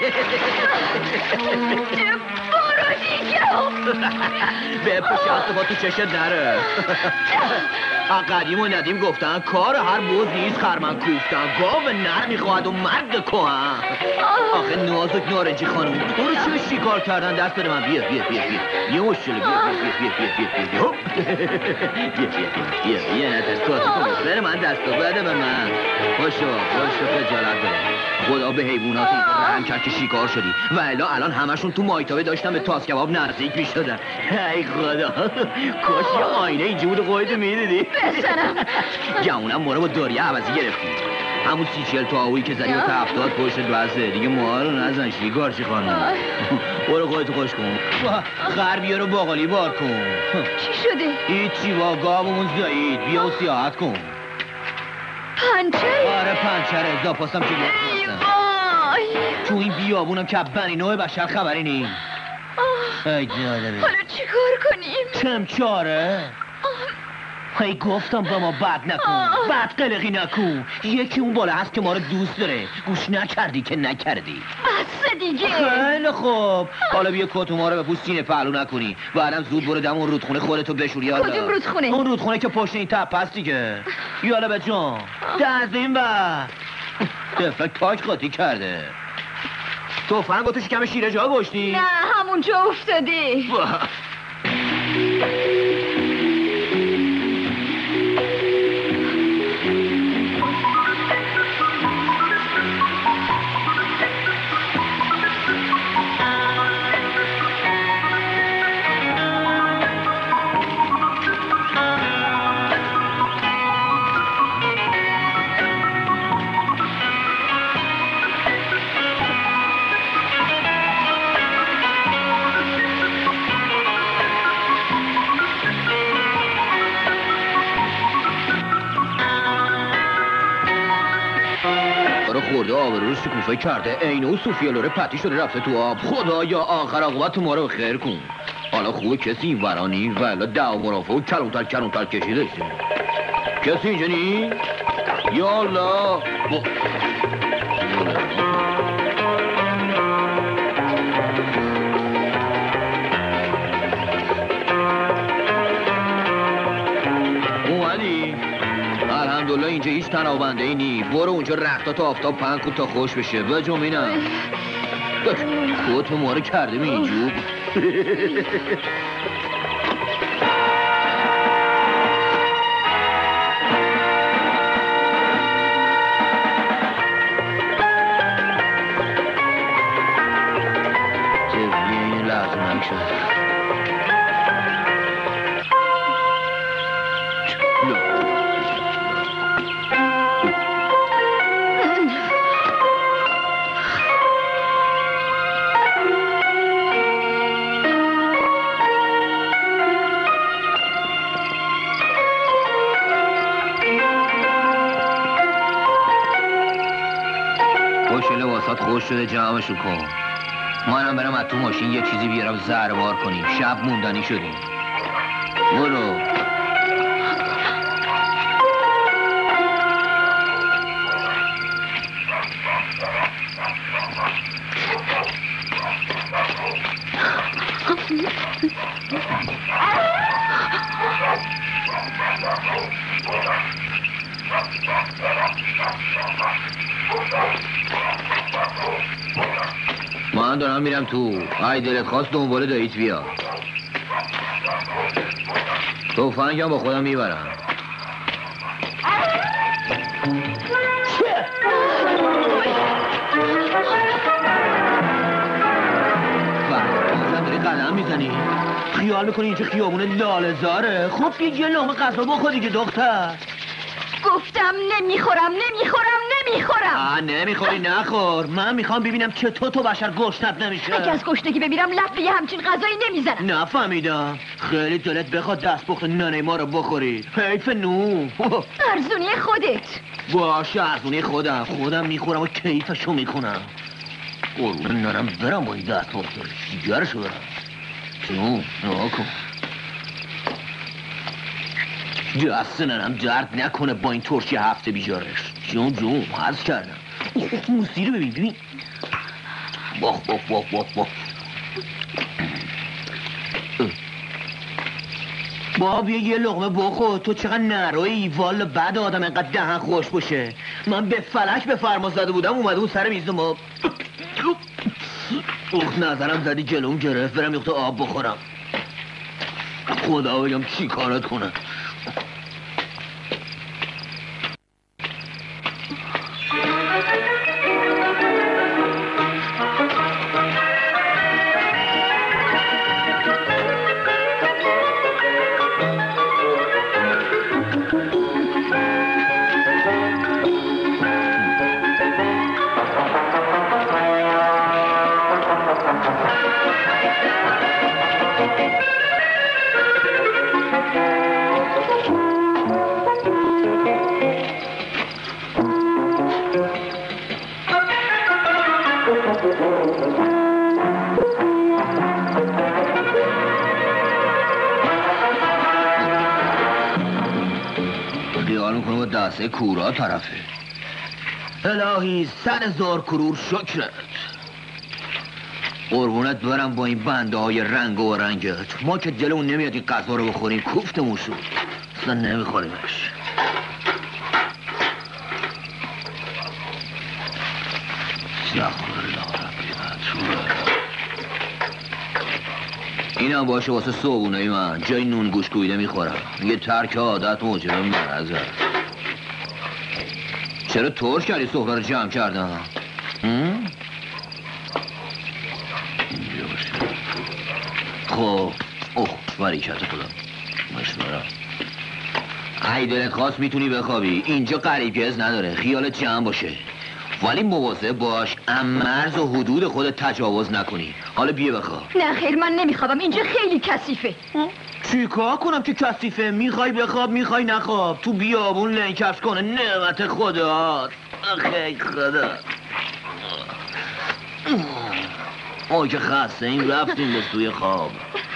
Speaker 3: برو دیگه.
Speaker 2: بپا شست با تو چشت نره. قدیم و ندیم گفتن کار هر بوز نیست خرمن کوفتن، گاو نر میخواهد و مرد کهن. آخه نازک نارنجی خانم برو چه شکار کردن؟ دست بده من. بیا بیا بیا بیا یه مشکل. بیا بیا بیا بیا بیا بیا بیا بیا بیا بیا نترس کاتو کنید. بره من دست بده به من. باشو باشو خجالت داره. خدا به حیوانات رحم کرد که شکار شدی و الا الان همشون تو مایتابه داشتن به تاس کباب نزدیک میشدن. ای خدا کاش یه آینه اینجا بود خودتو میدیدی.
Speaker 3: بزنم.
Speaker 2: گمونم ما رو با داریه عوضی گرفتی. همون سی چل تا آوی که زدی و تا هفتاد پشتت بسته دیگه. ما رو نزن شکارچی خانم. برو خودتو خوش کن. خر بیا رو باقالی بار کن.
Speaker 3: چی شده؟
Speaker 2: هیچی با گاومون زایید. بیا و سیاحت کن.
Speaker 3: پنچره؟
Speaker 2: آره پنچره. داپاستم که گفتم
Speaker 3: وای.
Speaker 2: تو این بیابونم که بنی نوع بشر خبری نیم. ای جالبه.
Speaker 3: حالا چی کار کنیم؟
Speaker 2: چمچاره؟ هی گفتم با ما بد نکن. بد قلقی نکن. یکی اون بالا هست که ما رو دوست داره. گوش نکردی که نکردی.
Speaker 3: بس دیگه.
Speaker 2: خیلی خوب. حالا بیا کت ما رو بپوش سینه پهلو نکنی. بعدم زود برو دم اون رودخونه خودتو بشور. یالا
Speaker 3: کدوم رودخونه؟
Speaker 2: اون رودخونه که پشت این تپه هست دیگه. یالا به جان دست این بر دفعه تاک قاطی کرده. توفنگ تو شکم شیره جا گشتی؟
Speaker 3: نه همونجا افتادی.
Speaker 2: شکوفه کرده عین و سوفیالوره پتی شده رفته تو آب. خدا یا آخر عاقبت ما رو خیر کن. حالا خوبه کسی این ورانی ولی دعوا مرافع و کلونتر کلونتر کشیده کسی اینجا نی؟ یالا اومدی؟ الحمدلله اینجا هیچ تنابنده ای نی. برو اونجا رختات آفتاب پهن کن تا خوش بشه. بجام اینم خودت ما رو کرده می اینجور. خوش شده جمعشو کن. منم برم از تو ماشین یه چیزی بیارم زهرمار کنیم. شب موندنی شدیم. برو. من دارم میرم تو. ای دلت خواست دنبال داییت بیا. توفنگم با خودم میبرم. بازم داری قدم میزنی؟ خیال میکنی اینجا خیابون لاله‌زاره؟ خب یه لقمه غذا بخور دیگه دختر.
Speaker 3: گفتم نمیخورم نمیخورم نمیخورم.
Speaker 2: آه نمیخوری نخور. من میخوام ببینم چطور تو بشر گشنت نمیشه.
Speaker 3: اگه از گشنگی ببینم لب به یه همچین غذایی نمیزنم.
Speaker 2: نفهمیدم. خیلی دلت بخواد دست پخت ننه ما رو بخوری. حیف نو.
Speaker 3: ارزونی خودت.
Speaker 2: باشه ارزونی خودم. خودم میخورم و کیفشو میکنم. قربون نرم برم با این دست پخت جیگرشو برم. جون نها کن. دست نرم درد نکنه با این ترشی هفته بیجارش. جون جون حرز کردم. موسی رو ببین ببین. باخ باخ باخ باخ باخ. باب یه لقمه بخور. تو چقدر نرویی والا. بعد آدم اینقدر دهن خوش باشه. من به فلک به فرما زده بودم اومده اون سر میز ما. اوه نظرم زدی جلوم گرفت. برم یخت آب بخورم. خدا بگم چی کارت کنم. دسته کورا طرفه. الهی سر هزار کرور شکرت. قربونت برم با این بنده های رنگ و رنگت. ما که دلمون نمیاد این غذا رو بخوریم کوفتمون شد. اصلا نمیخوریمش. اینم باشه واسه صبحونه من. جای نون گوش کویده میخورم. یه ترک عادت موجب مرزه. چرا ترش کردی سفره رو جمع کردم؟ خب اوه بریکت خدا مشورم. ای دلت خواست میتونی بخوابی. اینجا غریبیز نداره. خیالت جمع باشه. ولی مواظب باش مرز و حدود خودت تجاوز نکنی. حالا بیا بخواب.
Speaker 3: نه خیر من نمیخوابم. اینجا خیلی کثیفه.
Speaker 2: چی کار کنم که کثیفه؟ میخوای بخواب میخوای نخواب. تو بیابون لنکش کنه نعمت خدا. آخه خدا. ما که خسته این رفتیم به سوی خواب.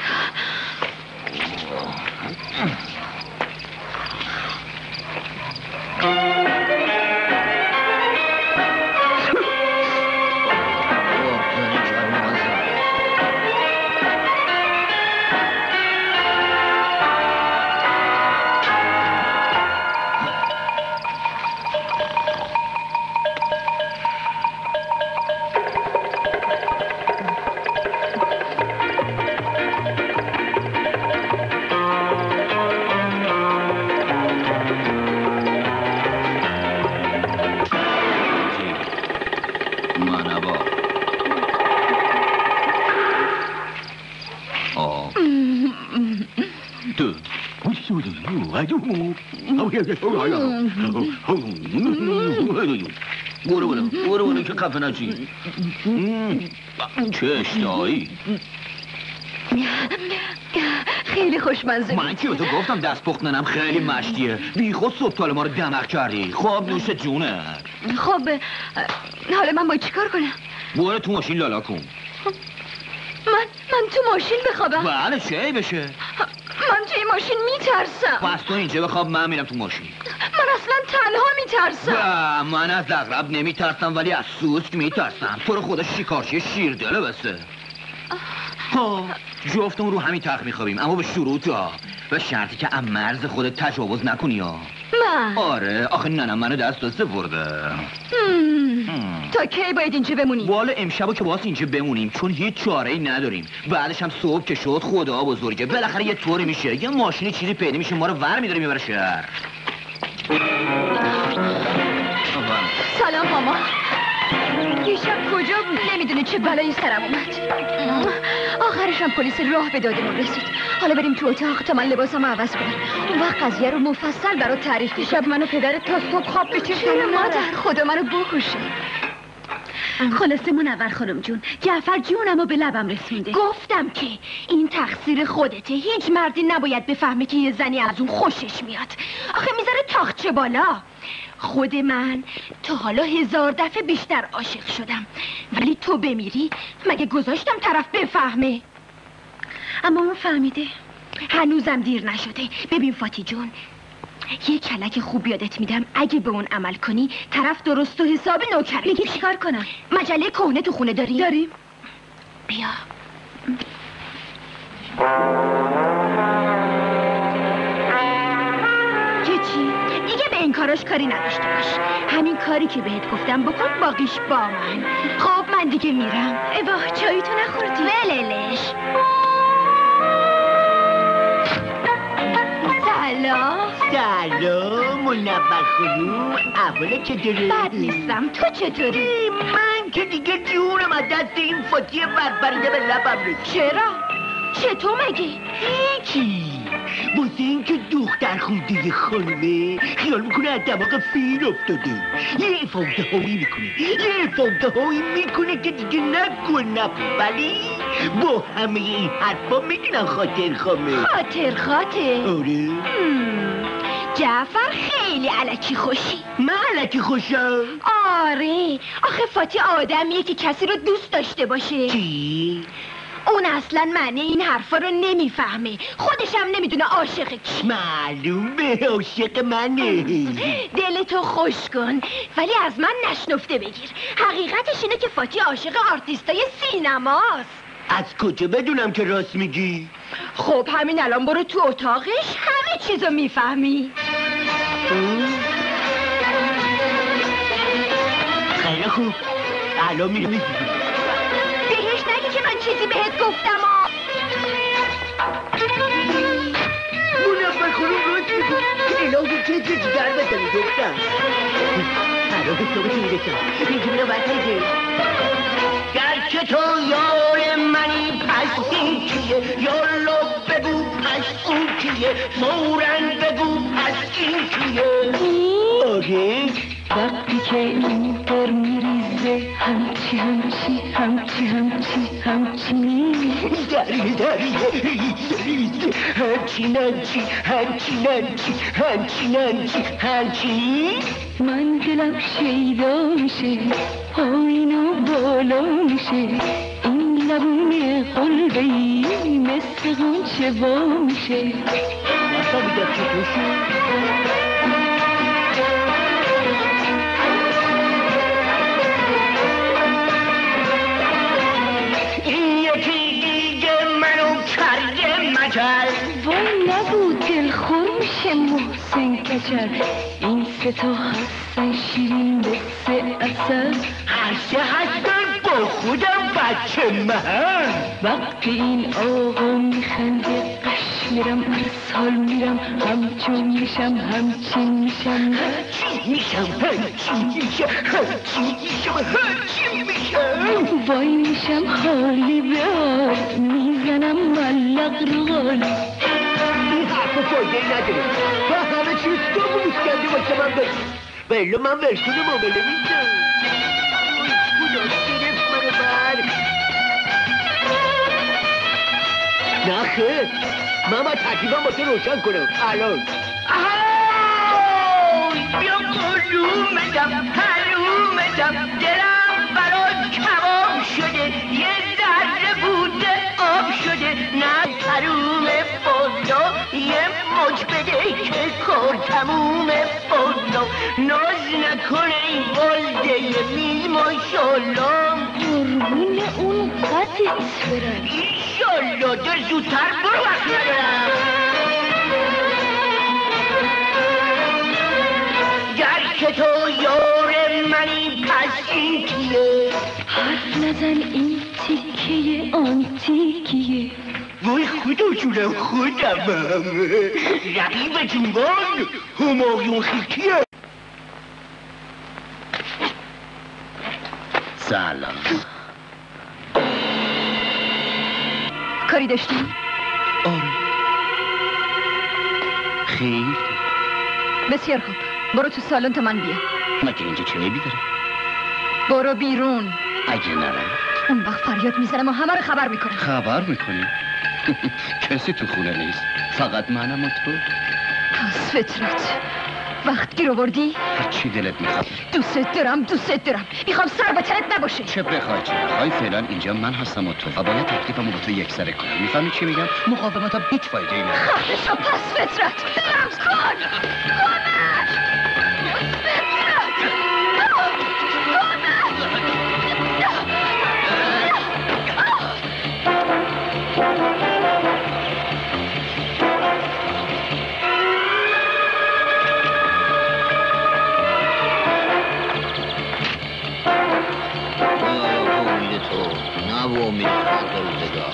Speaker 2: برو برو برو برو که خفه نشی. چه اشتهایی.
Speaker 3: خیلی خوشمزه.
Speaker 2: من که به تو گفتم دست پخت ننم خیلی مشتیه. بی خود صبح تال ما رو دمق کردی. خواب نوش جونه.
Speaker 3: خب حالا من باید چیکار کنم؟
Speaker 2: برو تو ماشین لالا کن.
Speaker 3: من من تو ماشین بخوابم؟
Speaker 2: بله چه بشه؟
Speaker 3: من توی ماشین میترسم.
Speaker 2: پس تو اینجا بخواب، من میرم تو ماشین.
Speaker 3: من اصلا تنها میترسم.
Speaker 2: من از عقرب نمیترسم ولی از سوسک میترسم. تو رو خدا شکارچی شیردله بسته. ها جفتمون رو همین تخت میخوابیم، اما به شروطا، به شرطی که ام مرز خودت تجاوز نکنی ها.
Speaker 3: من؟
Speaker 2: آره آخه ننم منو دست دسته برده.
Speaker 3: تا کی باید اینجا بمونیم؟
Speaker 2: والا امشبو که باید اینجا بمونیم چون هیچ چاره ای نداریم. بعدش هم صبح که شد خدا بزرگه، بالاخره یه طوری میشه یه ماشینی چیزی پیدا میشه ما رو ور میداره میبره شهر.
Speaker 3: سلام ماما. یه شب کجا بود؟ نمیدونی چه بلایی سرم اومد. آخرش هم پلیس راه به دادمون رسید. حالا بریم تو اتاق تا من لباسمو عوض کنم. اون وقت قضیه رو مفصل برات تعریف کنم. شب منو پدرت تا صبح خواب به چشم مادر خدا منو بکشه.
Speaker 9: خلاصه منور خانم جون، جعفر جونمو به لبم رسونده.
Speaker 3: گفتم که این تقصیر خودته. هیچ مردی نباید بفهمه که یه زنی از اون خوشش میاد. آخه میذاره تاقچه بالا. خود من تا حالا هزار دفعه بیشتر عاشق شدم، ولی تو بمیری مگه گذاشتم طرف بفهمه؟
Speaker 9: اما اون فهمیده.
Speaker 3: هنوزم دیر نشده. ببین فاتی جون، یه کلک خوب یادت میدم، اگه به اون عمل کنی طرف درست و حساب نوکرت
Speaker 9: میگی چیکار کنم؟
Speaker 3: مجله کهنه تو خونه داریم؟
Speaker 9: داریم.
Speaker 3: بیا. که چی؟ دیگه به این کاراش کاری نداشته باش. همین کاری که بهت گفتم بکن، باقیش با من. خب من دیگه میرم.
Speaker 9: اوه چایی تو نخوردی؟
Speaker 3: وللش. سلام.
Speaker 5: سلام منور خانوم، احوالا چطوره؟
Speaker 3: بد نیستم، تو چطوری؟
Speaker 5: من که دیگه جونم از دست این فاتی بربریده به لبم رسید.
Speaker 3: چرا؟ چطور مگه؟
Speaker 5: هیچی، واسه این که دختر خونده خانمه خیال میکنه از دماغ فیل افتاده، یه افاده هایی میکنه یه افاده هایی میکنه که دیگه نگو نبو، ولی با همه این حرفا میدونم خاطر خامه.
Speaker 3: خاطر خاطر؟
Speaker 5: آره.
Speaker 3: جعفر خیلی علکی خوشی.
Speaker 5: من علکی خوشم؟
Speaker 3: آره، آخه فاتی آدمیه که کسی رو دوست داشته باشه.
Speaker 5: چی؟
Speaker 3: اون اصلا معنی این حرفا رو نمیفهمه، خودش هم نمیدونه عاشق کی.
Speaker 5: معلومه عاشق منه.
Speaker 3: دلتو خوش کن ولی از من نشنفته بگیر. حقیقتش اینه که فاتی عاشق آرتیستای سینماست.
Speaker 5: از کجا بدونم که راست میگی؟
Speaker 3: خب همین الان برو تو اتاقش، همه چیزو میفهمی.
Speaker 5: خیلی خوب، الان میرم.
Speaker 3: بهش نگی که من چیزی بهت گفتم آ.
Speaker 5: منور خانوم راست میگه. الهی چه چه جگر بزنی دختر. الان به صبح که میرسم یکی میرم برتگه. گرچه تو یار منی پس این کیه، یالا بگو پس اون کیه، فوراً بگو پس این کیه. آره
Speaker 7: وقتی که این پر میریزه همچی همچی همچی همچی همچی
Speaker 5: دری دری همچی ننچی همچی ننچی همچی ننچی همچی
Speaker 7: من دلم شیدا میشه پایین و بالا میشه، این لبون قلبی مثل غنچه وا میشه.
Speaker 5: مثلا بیداد چطور شد؟
Speaker 7: وای نبود دلخور میشه محسن کچل، این سه تا هستن شیرین به سه اصل،
Speaker 5: هر سه هستن با خودم بچه من.
Speaker 7: وقتی این آقا میخنده قش میرم ارسال میرم، همچون میشم همچین میشم
Speaker 5: همچین میشم همچین میشم همچین میشم همچین میشم.
Speaker 7: وای میشم حالی به حال، میزنم ملق رو غال.
Speaker 5: این حرفا فایده نداره و همه چیز تو بوز کرده واسه من بگی، ولی من ورسون معامله میدم. خدا گرفت منو بر. نه خیر، من باید تکلیفم واسه روشن کنم الان.
Speaker 10: آهای بیا قلومتم حرومتم، دلم برات کباب شده، یه ذره بوده آب شده، نه حروم بودا یه مچ بده که کار تمومه بودا، ناز نکنه این والده میز ماشالله،
Speaker 7: قربون اون قدت برم
Speaker 10: ایشالله در زودتر برو وقت ندارم. گر که تو یار منی پس این کیه؟
Speaker 7: حرف نزن این تیکه آنتیکیه.
Speaker 5: وای خدا جونم خودمم رقیب جوان همایون خیکیه.
Speaker 2: سلام.
Speaker 3: کاری داشتی؟
Speaker 2: آره. خیر.
Speaker 3: بسیار خوب، برو تو سالن تا من بیا.
Speaker 2: مگه اینجا چه عیبی داره؟
Speaker 3: برو بیرون.
Speaker 2: اگه نرم
Speaker 3: اون وقت فریاد میزنم و همه رو خبر میکنم.
Speaker 2: خبر میکنی؟ کسی تو خونه نیست، فقط منم و تو.
Speaker 3: پس فطرت وقت گیر آوردی؟
Speaker 2: هر چی دلت میخواد.
Speaker 3: دوست دارم دوست دارم، میخوام سر به تنت نباشه.
Speaker 2: چه بخوای چه بخوای، فعلا اینجا من هستم و تو و باید تکلیفمو با تو یک سره کنم. میفهمی چی میگم؟ مقاومتم هیچ فایده ای نداره.
Speaker 3: خفشو پس فطرت برم کن کمک
Speaker 2: و امید خلق روزگار.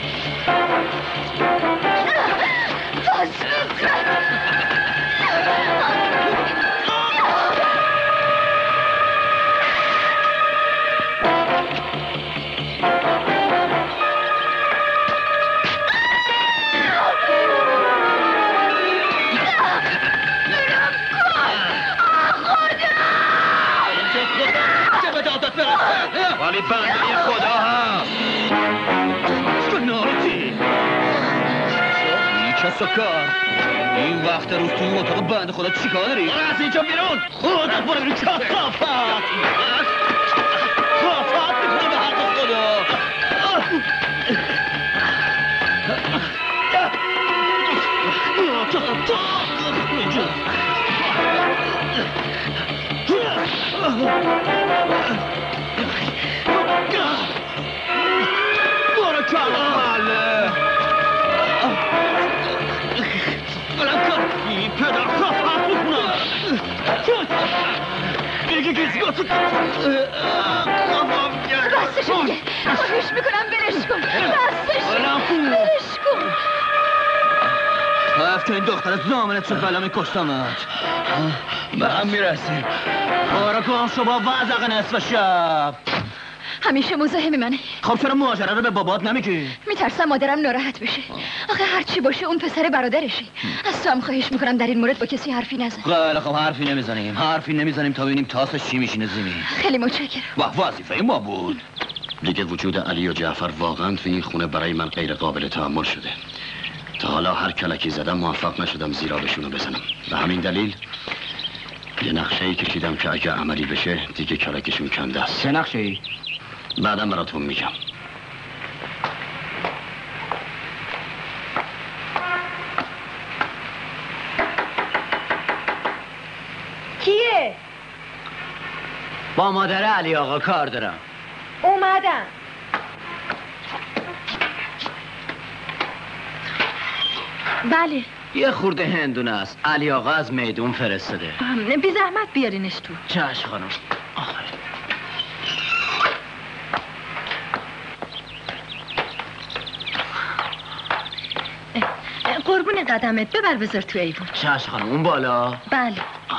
Speaker 6: ولی بنده خدا هست نارتی کس و کار این وقت روز توی اتاق بنده خدا چی کار داری؟ از اینجا بیرون خودت برو بیرون کافت کافت میکنه به حق خدا برو کماله الان کافی پدر کافت میکنم دیگه کسی گفتو کافم کرد
Speaker 3: بستش دیگه خواهش میکنم برش کن بستش برش کن
Speaker 6: هفته این دختر زامنت شد بلا میکشتمت به هم میرسیم آره کن شما وزق نصف شب
Speaker 3: همیشه مزاحم منه.
Speaker 6: خب چرا ماجرا رو به بابات نمیگی؟
Speaker 3: میترسم مادرم ناراحت بشه. آخه هر چی باشه اون پسر برادرشه. از تو هم خواهش میکنم در این مورد با کسی حرفی نزن.
Speaker 6: خیلی خب حرفی نمیزنیم حرفی نمیزنیم تا ببینیم تاسش چی میشینه زمین.
Speaker 3: خیلی متشکرم.
Speaker 6: واه وظیفه ما بود.
Speaker 2: دیگه وجود علی و جعفر واقعا تو این خونه برای من غیر قابل تحمل شده. تا حالا هر کلکی زدم موفق نشدم زیرا بهشونو بزنم. به همین دلیل
Speaker 11: یه نقشه ای کشیدم که اگه عملی بشه دیگه کلکشون کنده است.
Speaker 8: چه نقشه ای؟
Speaker 11: بعدم براتون میگم.
Speaker 3: کیه؟
Speaker 2: با مادر علی آقا کار دارم.
Speaker 3: اومدم. بله.
Speaker 2: یه خورده هندونه است. علی آقا از میدون فرستاده.
Speaker 3: بی زحمت بیارینش تو.
Speaker 2: چش خانم. آخه.
Speaker 3: قربون قدمت ببر بذار تو ایوون.
Speaker 2: چش خانم اون بالا.
Speaker 3: بله.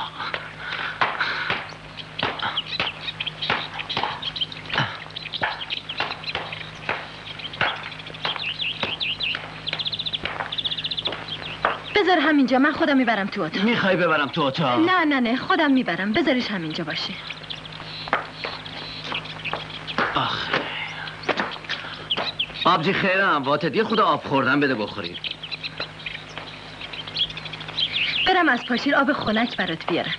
Speaker 3: بذار همینجا، من خودم میبرم تو اتاق.
Speaker 2: میخوای ببرم تو اتاق؟
Speaker 3: نه نه نه خودم میبرم، بذارش همینجا باشه.
Speaker 2: آخه آبجی خیرم واتد یه خود آب خوردن بده بخورید.
Speaker 3: برم از پاشیر آب خنک برات بیارم.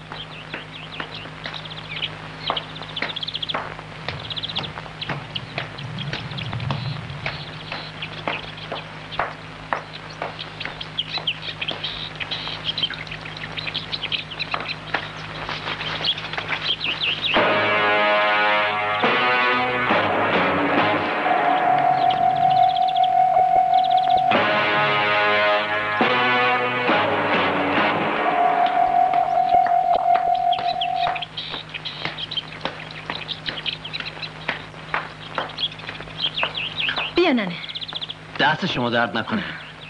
Speaker 2: دست شما درد نکنه.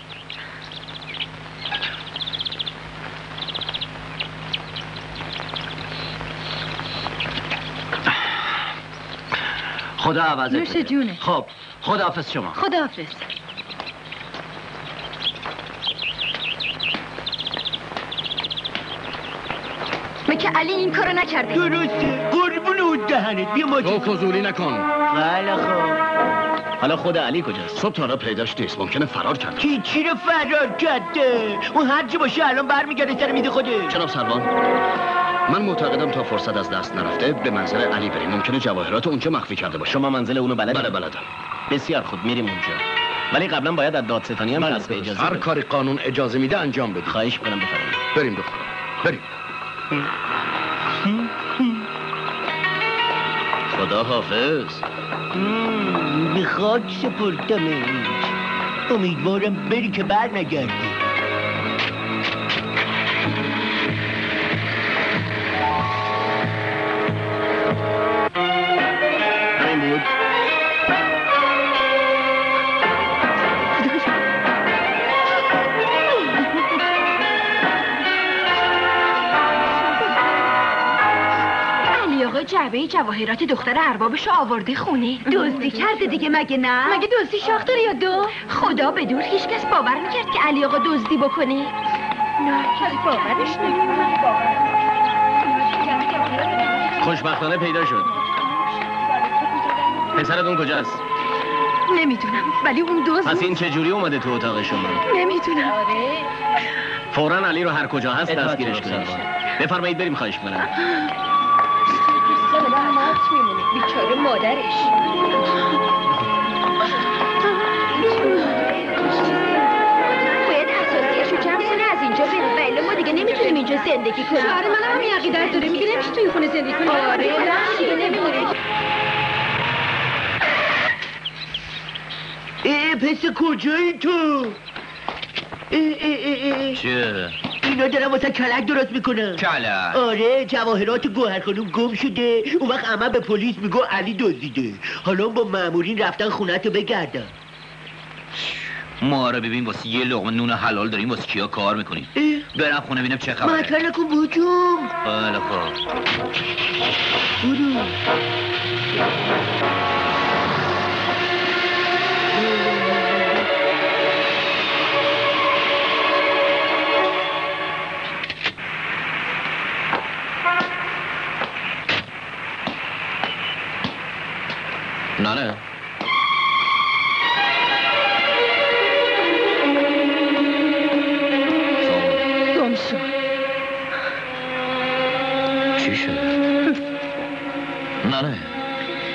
Speaker 2: خدا عوضت
Speaker 3: نوش جونه.
Speaker 2: خب خدا حافظ شما.
Speaker 3: خدا حافظ.
Speaker 9: مگه علی این کارو نکرده؟
Speaker 5: درسته. قربون اون دهنت بیا ما
Speaker 11: تو فضولی نکن.
Speaker 5: بله خب.
Speaker 11: حالا خود علی کجاست؟ صبح تا حالا پیداش نیست. ممکنه فرار کرده.
Speaker 5: کی چی رو فرار کرده؟ اون هر چی باشه الان برمیگرده سر میده خوده.
Speaker 11: جناب سروان، من معتقدم تا فرصت از دست نرفته به منزل علی بریم. ممکنه جواهرات اونجا مخفی کرده باشه.
Speaker 2: شما منزل اونو بلدید؟
Speaker 11: بله بلدم.
Speaker 2: بسیار خوب میریم اونجا. ولی قبلا باید از دادستانی هم کسب اجازه
Speaker 11: هر کاری قانون اجازه میده انجام بدید.
Speaker 2: خواهش می‌کنم بفرمایید.
Speaker 11: بریم دختر. بریم. خدا حافظ.
Speaker 5: به خاک سپردمش. امیدوارم بری که بر نگردی.
Speaker 11: این بود.
Speaker 9: جعبه جواهرات دختر اربابشو آورده خونه. دزدی کرده دیگه مگه نه؟
Speaker 3: مگه دزدی شاخ داره یا دو؟
Speaker 9: خدا به دور هیچ کس باور میکرد که علی آقا دزدی بکنه.
Speaker 3: نه کسی باورش نمیکنه.
Speaker 2: خوشبختانه پیدا شد. پسرتون کجاست؟
Speaker 3: نمیدونم ولی اون دزد.
Speaker 2: پس این چجوری اومده تو اتاق شما؟
Speaker 3: نمیدونم.
Speaker 2: فوراً علی رو هر کجا هست دستگیرش کنید. بفرمایید بریم خواهش می‌کنم.
Speaker 3: بیچاره مادرش.
Speaker 9: باید اساسیشو جمع کنه از اینجا بریم و الا ما دیگه نمیتونیم اینجا زندگی کنیم.
Speaker 3: آره منم همین عقیدت داره. میگه نمیشه توی خونه زندگی کنیم.
Speaker 9: آره دیگه نمیمونیم.
Speaker 5: اه پس کجایی تو؟ اه اه اه اه.
Speaker 2: چه؟
Speaker 5: اینا دارن واسه کلک درست میکنن.
Speaker 6: کلک؟
Speaker 5: آره جواهرات گوهر خانوم گم شده. اون وقت عمه به پلیس میگو علی دزدیده. حالا با مامورین رفتن خونه‌تو بگردن.
Speaker 6: ما رو ببین واسه یه لقمه نون حلال داریم واسه کیا کار میکنیم. برم خونه ببینم چه خبره.
Speaker 5: مطر نکن بوجوم.
Speaker 6: بله خب.
Speaker 5: برو.
Speaker 2: نه نه
Speaker 3: گم شو.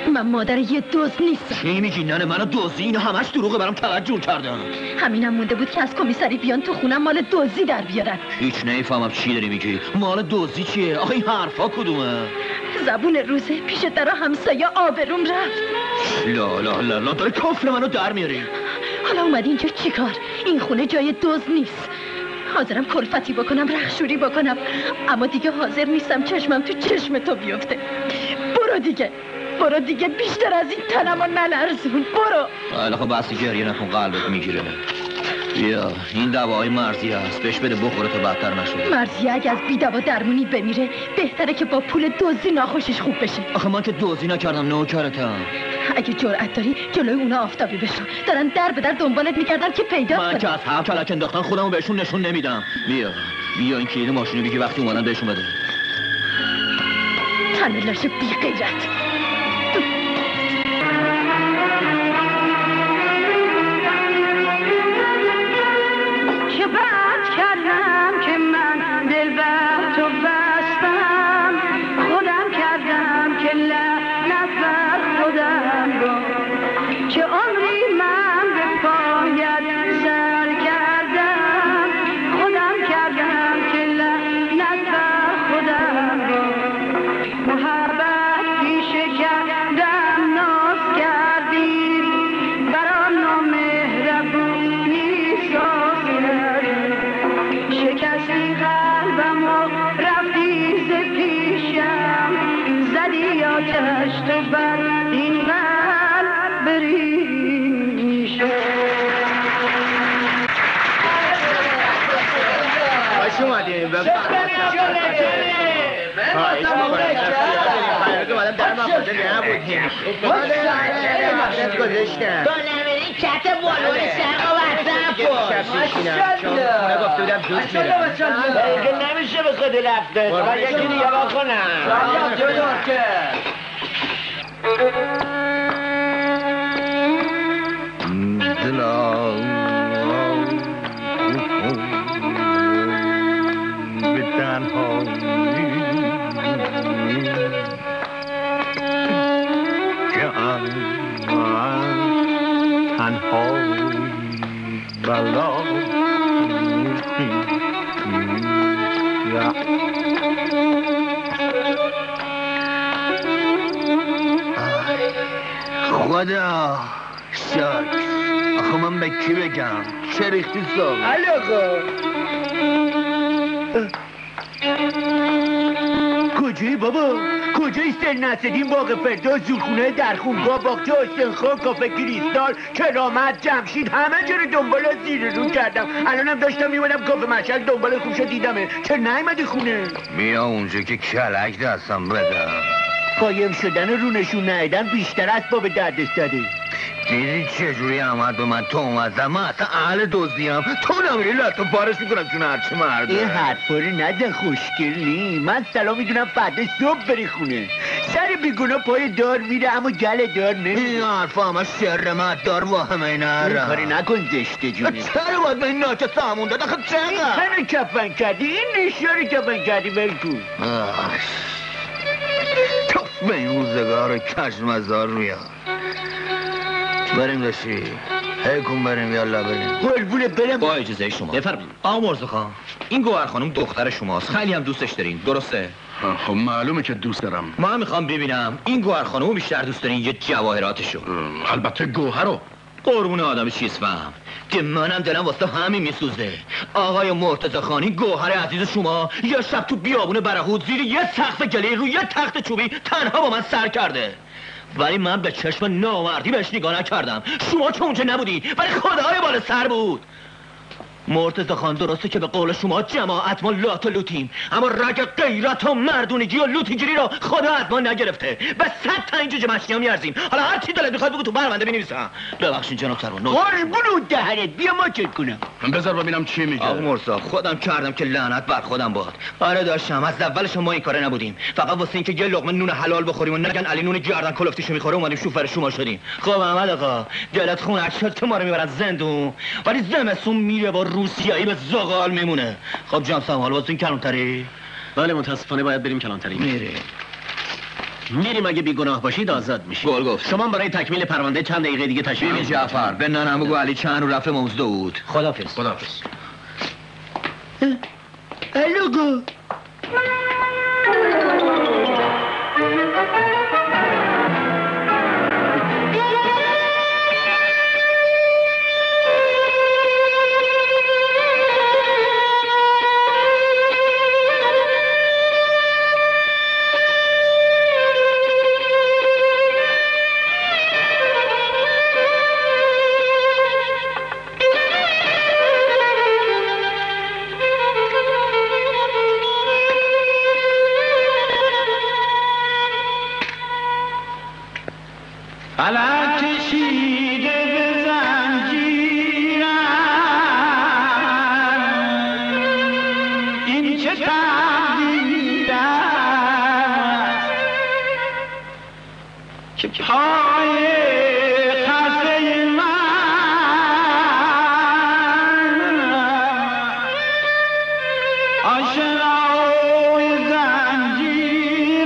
Speaker 3: من مادر یه دوز نیستم.
Speaker 2: چی میگی ننه؟ منو دزدی؟ اینو همش دروغه، برام توجه کردم.
Speaker 3: همینم مونده بود که از کمیسری بیان تو خونم مال دزدی در بیارن.
Speaker 2: هیچ نمیفهمم چی داری میگی. مال دزدی چیه؟ آخه این حرفا کدومه؟
Speaker 3: زبون روزه پیش در همسایه آبروم رفت.
Speaker 2: لا لا لا لا داری کفر منو در میاری.
Speaker 3: حالا اومدی اینجا چیکار؟ این خونه جای دزد نیست. حاضرم کلفتی بکنم، رخشوری بکنم، اما دیگه حاضر نیستم چشمم تو چشم تو بیفته. برو دیگه، برو دیگه، بیشتر از این تنمو نلرزون. برو.
Speaker 2: حالا خب بحثی گریه نکن، قلبت میگیره. بیا این دوای مرزی هست، بهش بده بخوره تا بدتر نشده.
Speaker 3: مرزی اگه از بی دوا درمونی بمیره بهتره که با پول دزدی ناخوشش خوب بشه.
Speaker 2: آخه من که دزدی نکردم، نوکرتم.
Speaker 3: اگه جرأت داری جلوی اونا آفتابی بشو. دارن در به در دنبالت میگردن که پیدا کنن.
Speaker 2: من که از هر کلک انداختن خودمو بهشون نشون نمیدم. بیا بیا این کلید ماشینو بگی وقتی اومدن بهشون بده.
Speaker 3: تن لاش بی غیرت.
Speaker 7: چه بد کردم که من دل بر تو بستم، خودم کردم که لعنت بر خودم رو، چه عمری من به پایت سر کردم، خودم کردم که لعنت بر خودم رو، محبت پیشه کردم ناز کردی، برام نامهربونی ساز کردی، شکستی قلبم و رفتی ز پیشم، زدی آتش تو بر این قلب بریشم.
Speaker 11: باش اومدیم به خواهش میکنم که مادم در مقاطع نبودیم. گذاشتم
Speaker 10: تو نمیری کت بلور سرقا وطن کن.
Speaker 11: خونه گفته بودم دوست میرم.
Speaker 10: نمیشه به خود رفته و یکی دیگه با کنم.
Speaker 2: خدا شاک. آخه من به کی بگم؟ چه ریختی صاحب؟
Speaker 5: علاقا کجایی بابا؟ کجایی سر نسدین باغ فردا زورخونه درخونگاه باغچه حسینخان کافه کریستال کرامت جمشید همه جا رو دنبال زیر رو کردم. الانم داشتم میمونم کافه مشهد دنبال خوب شد دیدمه. چرا نیومدی خونه؟
Speaker 2: بیا اونجا که کلک دستم بدم.
Speaker 5: قایم شدن رو نشون ندادن بیشتر از باب دردش داده.
Speaker 2: دیدی چجوری آمد به من تو اومدم؟ من اصلا اهل دزدیم. تو نمیری لطو پارش میکنم چون هرچی مرده.
Speaker 5: این حرفا رو نزن خوشگلی. من سلام میدونم فردا صبح بری خونه. سر بیگونا پای دار میره اما گل دار نمیره.
Speaker 2: این حرفا همه شر مدار واهمه نره.
Speaker 5: این کاری نکن زشته جونه.
Speaker 2: چرا باید به این ناکه سامون داد؟ آخه چقدر؟
Speaker 5: این کفن کردی؟ این نشیاری کفن کردی بلکن.
Speaker 2: توف به این روزگار کشمزار میاد. بریم داشتی هی کن بریم یالا بریم.
Speaker 5: قربونه برم.
Speaker 2: با اجازه شما بفرمایید. آقا مرزا خان، این گوهر خانم دختر شماست، خیلی هم دوستش دارین، درسته؟
Speaker 11: خب معلومه که دوست دارم.
Speaker 2: من میخوام ببینم این گوهر خانم بیشتر دوست دارین یه جواهراتشو؟
Speaker 11: البته گوهر رو.
Speaker 2: قربون آدم چیز فهم که منم دلم واسه همین میسوزه. آقای مرتضی خانی گوهر عزیز شما یه شب تو بیابون برهود زیر یه سقف گلی روی یه تخت چوبی تنها با من سر کرده، ولی من به چشم نامردی بهش نگاه نکردم. شما که اونجا نبودی ولی خدای بالا سر بود. مرتضی خان درسته که به قول شما جماعت ما لات و لوتیم، اما رگ غیرت و مردونگی و لوتیگیری رو خدا از ما نگرفته. به صد تا این جوجه مشتی ها میارزیم. حالا هر چی دلت میخواد بگو تو پرونده بنویسم. ببخشید جناب سروان.
Speaker 5: قربون اون دهنت بیا ما چک کنم.
Speaker 11: بذار ببینم چی میگه.
Speaker 2: آقا مرزا خودم کردم که لعنت بر خودم باد. آره داشتم، از اولش ما این کاره نبودیم، فقط واسه اینکه یه لقمه نون حلال بخوریم و نگن علی نون گردن کلفتیشو میخوره اومدیم شوفر شما شدیم. خب احمد آقا دلت خونک شد که ما رو میبرن زندون، ولی زمستون میره با روسیایی به زغال میمونه. خب جان سامال واسه این کلانتری؟
Speaker 12: بله متاسفانه باید بریم کلانتری.
Speaker 2: میره
Speaker 11: میریم اگه بیگناه باشید آزاد میشید.
Speaker 6: گل گفت.
Speaker 11: شما برای تکمیل پرونده چند دقیقه دیگه تشریف
Speaker 6: بیبی جعفر به ننم بگو علی چند رو رفته مزدود.
Speaker 11: خدافظ. خدافظ.
Speaker 5: الو
Speaker 1: فلک کشیده به زنجیرم، این چه تقدیر است که پای خسته من آشنای زنجیر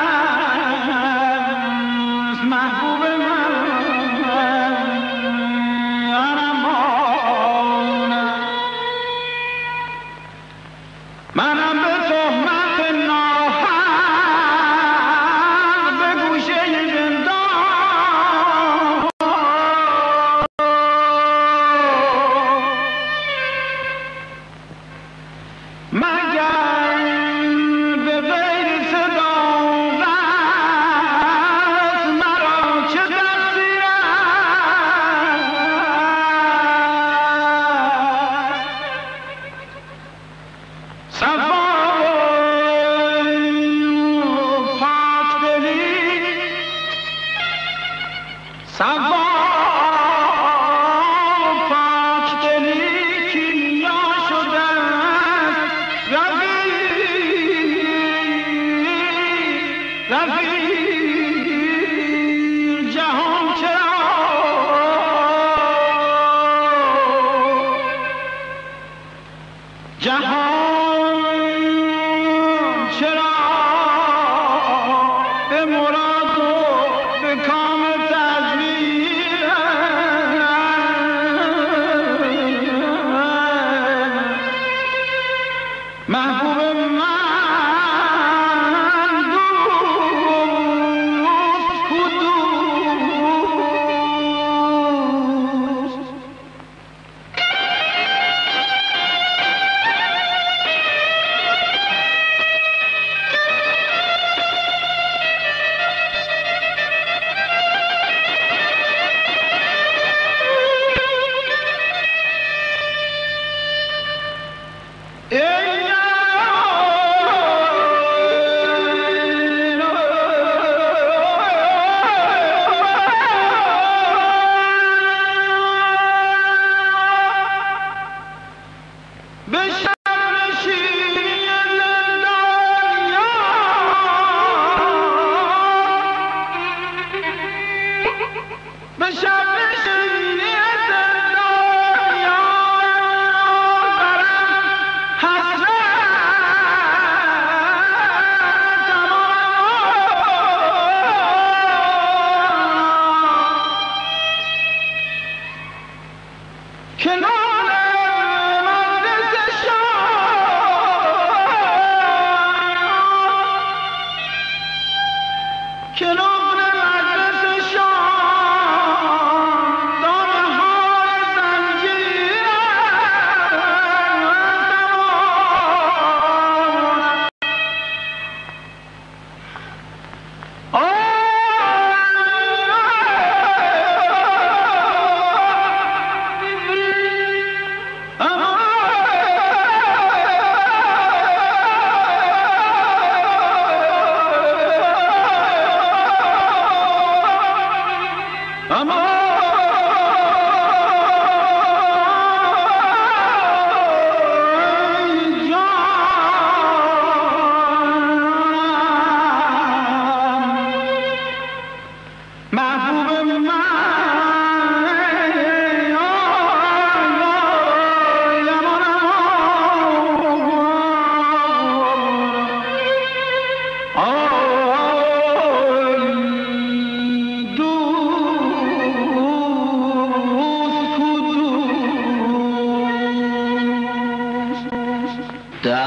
Speaker 1: است. محبوب منم به تهمت ناحق به گوشه زندان، مگر به غیر صداقت مرا چه تقصیر است؟ صفا پاک دلی کیمیا شده رفیق رفیق جهان چرا جهان چرا به مراد و به کام تدبیر محبوب من دوست کدوست.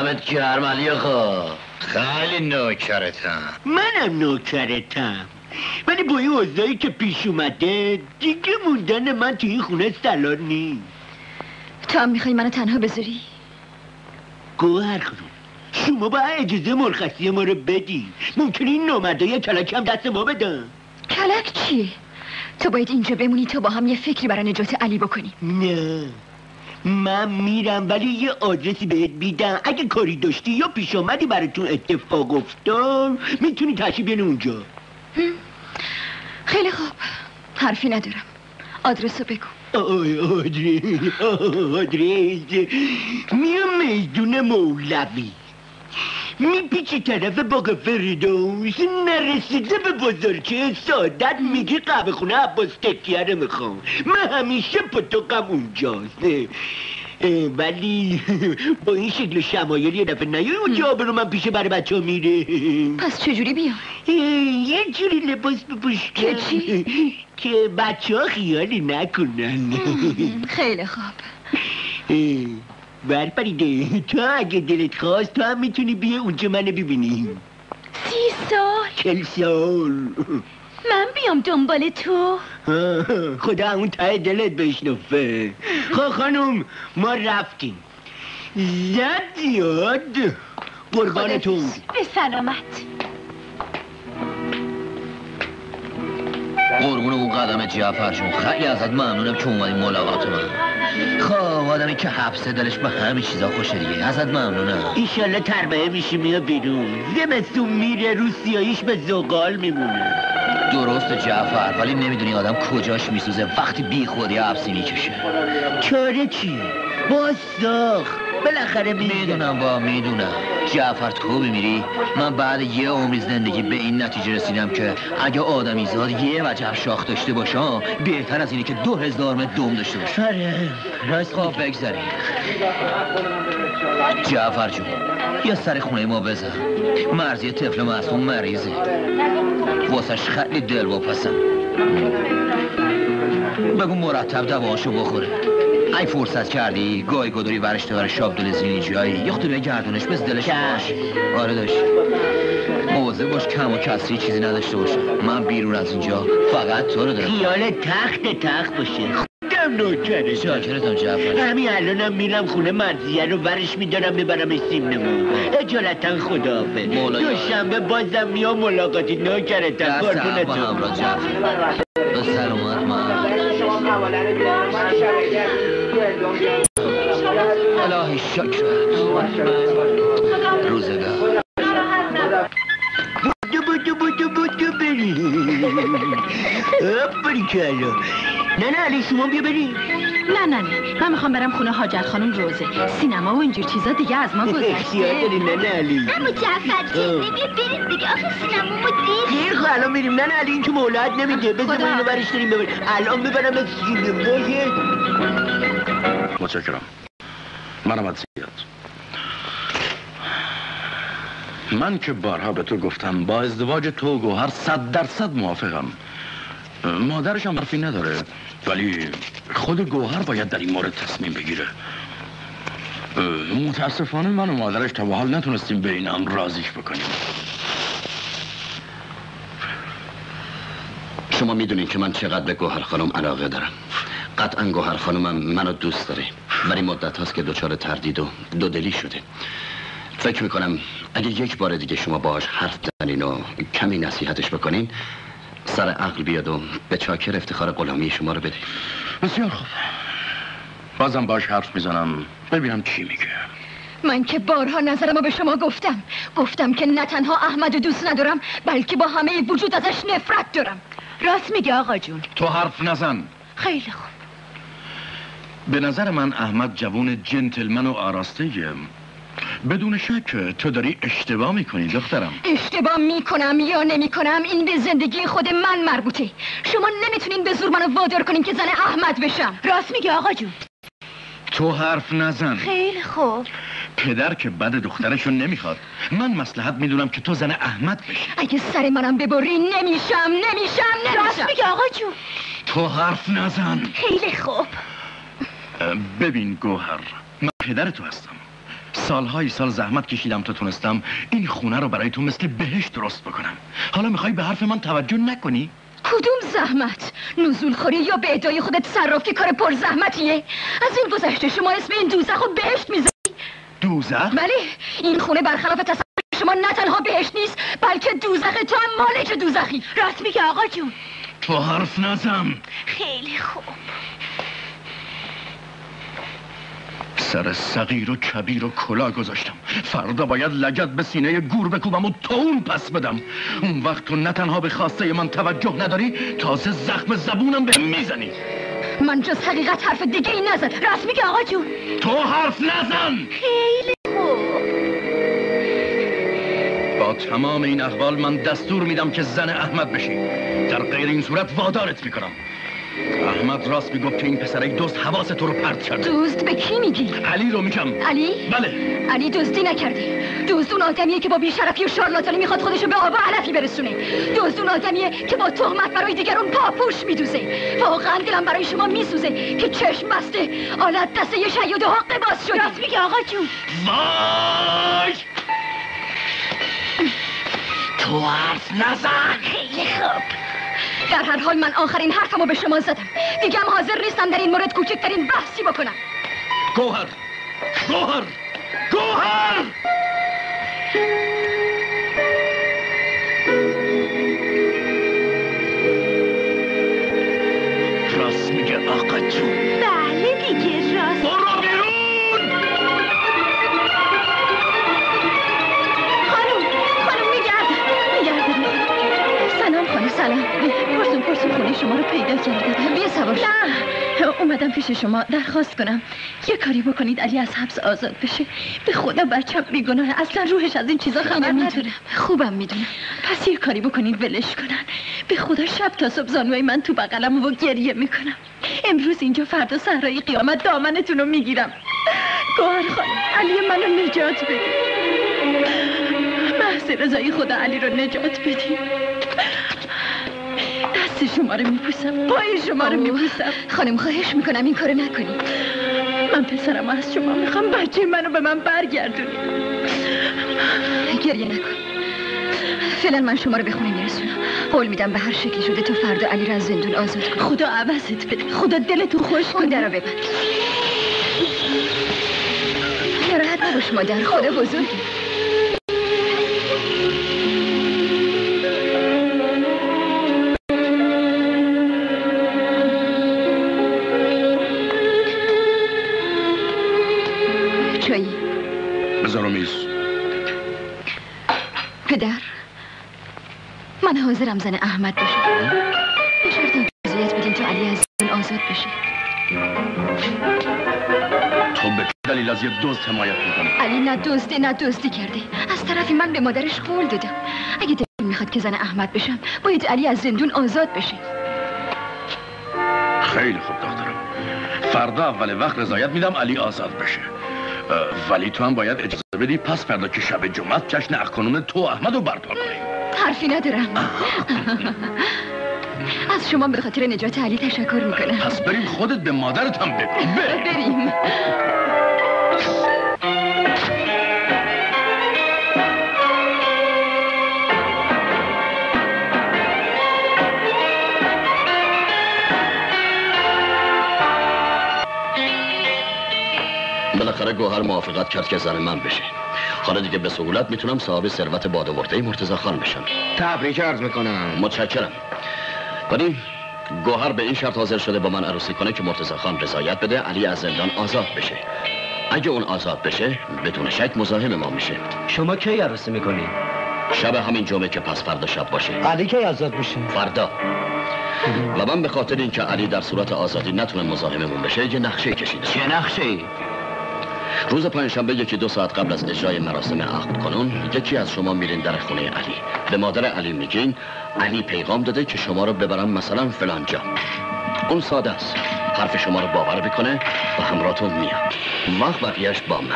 Speaker 2: دمت گرم علی آقا، خیلی نوکرتم.
Speaker 5: منم نوکرتم، ولی با این اوضاعی که پیش اومده دیگه موندن من تو این خونه سلام نیست.
Speaker 3: تو هم میخوای منو تنها بذاری؟
Speaker 5: گوهر خانم، شما باید اجازه مرخصی ما رو بدی. ممکنه این نامردای کلک هم دست ما بدن.
Speaker 3: کلک چیه؟ تو باید اینجا بمونی تا با هم یه فکری برای نجات علی بکنی.
Speaker 5: نه، من میرم ولی یه آدرسی بهت میدم. اگه کاری داشتی یا پیش آمدی براتون اتفاق افتاد میتونی تشریف بیاری اونجا.
Speaker 3: خیلی خوب، حرفی ندارم. آدرسو بگو.
Speaker 5: آی آدرس آدرس میام میدون مولوی، میپیچی طرف باغ فردوس، نرسیده به بازارچه سعادت میگی قهوه خونه عباس تکیه رو میخوام. من همیشه پتوقم اونجاست، ولی با این شکل شمایل یه دفعه نیای اونجا آبرو من پیش برای بچه ها میره.
Speaker 3: پس چجوری بیام؟
Speaker 5: یه جوری لباس بپوش
Speaker 3: که چی؟
Speaker 5: که بچه ها خیالی نکنن.
Speaker 3: خیلی خوب.
Speaker 5: برپریده، تو اگه دلت خواست تو هم میتونی بیا اونجا منو ببینی.
Speaker 3: سی سال؟
Speaker 5: چل سال.
Speaker 3: من بیام دنبال تو؟
Speaker 5: خدا اون ته دلت بشنفه. خب خانم ما رفتیم. زد یاد قربانتون.
Speaker 3: به سلامت.
Speaker 2: قربون اون قدم جعفر جون، خیلی ازت ممنونم که اومدی ملاقات من. خب آدمی که حبسه دلش به همه چیزا خوشه دیگه، ازت ممنونم.
Speaker 5: ایشالله تربیه میشی میاد بیرون، زمستون میره روسیاییش به زغال میمونه.
Speaker 2: درست جعفر، ولی نمیدونی آدم کجاش میسوزه وقتی بی خودی حبسی میکشه.
Speaker 5: چاره چی؟ باز ساخت بالاخره
Speaker 2: میدونم با میدونم. جعفر تو بمیری من بعد یه عمری زندگی به این نتیجه رسیدم که اگه آدمی زاد یه وجب شاخ داشته باشه بهتر از اینه که دو هزار متر دم داشته باشه.
Speaker 5: آره راست.
Speaker 2: خب بگذاریم. جعفر جون یا سر خونه ما بزن، مرزی طفل معصوم مریضه، واسش خیلی دل واپسم. بگو مرتب دواشو بخوره. ای فرصت کردی گاهی گداری ورشته برای شاب دل زینی جایی یا خود به گردونش بس دلش باش. آره داشت موضوع باش کم و کسری چیزی نداشته باشه. من بیرون از اینجا فقط تو رو دارم.
Speaker 5: خیال تخت تخت باشه. خودم نوکره.
Speaker 2: شاکرتم جعفر.
Speaker 5: همین الانم میرم خونه مرزیه رو ورش میدارم ببرم سیم نمو. اجالتا خداحافظ. دوشنبه بازم میام ملاقاتی. نوکرتم قربونتون.
Speaker 2: با همراه جعفر. به سلامت من. الهی شکرت. روزگار.
Speaker 5: بودو بودو بودو بودو بری. بری کلا. نه نه علی شما بیا بری.
Speaker 3: نه نه نه من میخوام برم خونه حاجت خانم روزه. سینما و اینجور چیزا دیگه از ما گذشته.
Speaker 5: اختیار داری نه نه علی.
Speaker 4: اما جعفر جون بیا بریم دیگه، آخه سینما ما دیر.
Speaker 5: دیر خب الان میریم. نه نه علی این که مولاد نمیده. بذار ما اینو برش داریم ببریم. الان ببرم از سینما.
Speaker 11: متشکرم. منم از زیاد. من که بارها به تو گفتم با ازدواج تو و گوهر صد درصد موافقم. مادرش هم حرفی نداره، ولی خود گوهر باید در این مورد تصمیم بگیره. متاسفانه من و مادرش تا به حال نتونستیم به این امر راضیش بکنیم.
Speaker 12: شما میدونین که من چقدر به گوهر خانم علاقه دارم. قطعا گوهر خانمم منو دوست داره، ولی مدت هاست که دچار تردید و دودلی شده. فکر میکنم اگه یک بار دیگه شما باهاش حرف بزنین و کمی نصیحتش بکنین سر عقل بیاد و به چاکر افتخار غلامی شما رو بده.
Speaker 11: بسیار خوب، بازم باهاش حرف میزنم ببینم چی میگه.
Speaker 3: من که بارها نظرمو به شما گفتم گفتم که نه تنها احمد دوست ندارم بلکه با همه وجود ازش نفرت دارم. راست میگه آقا جون.
Speaker 11: تو حرف نزن.
Speaker 3: خیلی خوب.
Speaker 11: به نظر من احمد جوون جنتلمن و آراسته‌ایه. بدون شک تو داری اشتباه میکنی دخترم.
Speaker 3: اشتباه میکنم یا نمیکنم این به زندگی خود من مربوطه. شما نمیتونین به زور منو وادار کنین که زن احمد بشم. راست میگه آقا جون.
Speaker 11: تو حرف نزن.
Speaker 3: خیلی خوب.
Speaker 11: پدر که بد دخترشو نمیخواد. من مصلحت میدونم که تو زن احمد بشی.
Speaker 3: اگه سر منم ببری نمیشم نمیشم نمیشم. راست میگه آقا جون.
Speaker 11: تو حرف نزن.
Speaker 3: خیلی خوب.
Speaker 11: ببین گوهر، من پدر تو هستم. سالهای سال زحمت کشیدم تا تونستم این خونه رو برای تو مثل بهشت درست بکنم. حالا میخوای به حرف من توجه نکنی؟
Speaker 9: کدوم زحمت؟ نزول خوری یا به ادعای خودت صرافی کار پر زحمتیه؟ از این گذشته شما اسم این دوزخ و بهشت میذاری؟
Speaker 11: دوزخ؟
Speaker 9: بله، این خونه برخلاف تصور شما نه تنها بهشت نیست بلکه دوزخ. تو هم مالک دوزخی.
Speaker 3: راست میگه آقا جون.
Speaker 11: تو حرف نزن.
Speaker 3: خیلی خوب.
Speaker 11: سر صغیر و کبیر و کلا گذاشتم. فردا باید لگد به سینه گور بکوبم و تا اون پس بدم. اون وقت تو نه تنها به خواسته من توجه نداری، تازه زخم زبونم به میزنی.
Speaker 9: من جز حقیقت حرف دیگه ای نزد.
Speaker 3: راست میگه آقا جون.
Speaker 11: تو حرف نزن.
Speaker 3: خیلی خوب.
Speaker 11: با تمام این احوال من دستور میدم که زن احمد بشی. در غیر این صورت وادارت میکنم. احمد راست میگفت که این پسر یک دوست حواس تو رو پرت کرده.
Speaker 9: دوست به کی میگی؟
Speaker 11: علی رو میگم.
Speaker 9: علی؟
Speaker 11: بله.
Speaker 9: علی دزدی نکرده. دوست اون آدمیه که با بیشرفی و شارلاتانی میخواد خودشو به آب و علفی برسونه. دوست اون آدمیه که با تهمت برای دیگران پاپوش میدوزه. واقعا دلم برای شما میسوزه که چشم بسته آلت دسته یه شیاد حق باز شدی.
Speaker 3: راست میگه آقا جون.
Speaker 11: وای! تو حرف نزن.
Speaker 3: خیلی خوب.
Speaker 9: در هر حال من آخرین حرفمو به شما زدم. دیگه هم حاضر نیستم در این مورد کوچکترین بحثی بکنم.
Speaker 11: گوهر گوهر گوهر راست میگه آقا جون.
Speaker 3: بله دیگه راست.
Speaker 11: برو بیرون.
Speaker 3: خانم خانم میگردم میگردم.
Speaker 9: سلام خانم. سلام.
Speaker 3: پرسون پرسون خونه شما رو پیدا کردم.
Speaker 9: بیا سوار شو.
Speaker 3: نه اومدم پیش شما درخواست کنم یه کاری بکنید علی از حبس آزاد بشه. به خدا بچم بیگناه، اصلا روحش از این چیزا خبر نداره.
Speaker 9: خوبم میدونم.
Speaker 3: پس یه کاری بکنید ولش کنن. به خدا شب تا صبح زانوی من تو بغلم و گریه میکنم. امروز اینجا فردا صحرای قیامت دامنتون رو میگیرم. گوهر خانم علی منو نجات بده. محض رضای خدا علی رو نجات بدید. دست شما رو میبوسم، پای شما رو میبوسم.
Speaker 9: خانم خواهش میکنم این کارو نکنی.
Speaker 3: من پسرم از شما میخوام بچه منو به من برگردونید.
Speaker 9: گریه نکن. فعلا من شما رو به خونه میرسونم. قول میدم به هر شکلی شده تو فردا علی رو از زندون آزاد کن.
Speaker 3: خدا عوضت بده. خدا دلتو خوش کنه.
Speaker 9: در رو ببند. ناراحت نباش مادر. خدا بزرگی.
Speaker 11: بذارو میز.
Speaker 9: پدر من حاضرم زن احمد باشم به شرط این اجازت بدین تا علی از زندان آزاد بشه.
Speaker 11: تو به دلیل از یه دزد حمایت میکنی؟
Speaker 9: علی نه دزده نه دزدی کرده. از طرفی من به مادرش قول دادم اگه دلم میخواد که زن احمد بشم باید علی از زندون آزاد بشه.
Speaker 11: خیلی خوب دخترم. فردا اول وقت رضایت میدم علی آزاد بشه. ولی تو هم باید اجازه بدی پس فردا که شب جمعه جشن اخ تو احمد رو برپا کنیم.
Speaker 9: حرفی ندارم. از شما به خاطر نجات علی تشکر میکنم.
Speaker 11: پس بریم خودت به مادرت هم بگو.
Speaker 9: بریم.
Speaker 12: بالاخره گوهر موافقت کرد که زن من بشه. حالا دیگه به سهولت میتونم صاحب ثروت بادآورده مرتضی خان بشم.
Speaker 8: تبریک عرض میکنم.
Speaker 12: متشکرم. ولی گوهر به این شرط حاضر شده با من عروسی کنه که مرتضی خان رضایت بده علی از زندان آزاد بشه. اگه اون آزاد بشه بدون شک مزاحم ما میشه.
Speaker 13: شما کی عروسی میکنی؟
Speaker 12: شب همین جمعه که پس فردا شب باشه.
Speaker 13: علی کی آزاد میشه؟
Speaker 12: فردا. و من به خاطر اینکه علی در صورت آزادی نتونه مزاحممون بشه یه نقشه کشیدم.
Speaker 2: چه نقشه‌ای؟
Speaker 12: روز پنجشنبه یکی دو ساعت قبل از اجرای مراسم عقد کنون یکی از شما میرین در خونه علی. به مادر علی میگین علی پیغام داده که شما رو ببرم مثلا فلان جا. اون ساده است. حرف شما رو باور بکنه و همراهتون میاد. وقت بقیهش با من.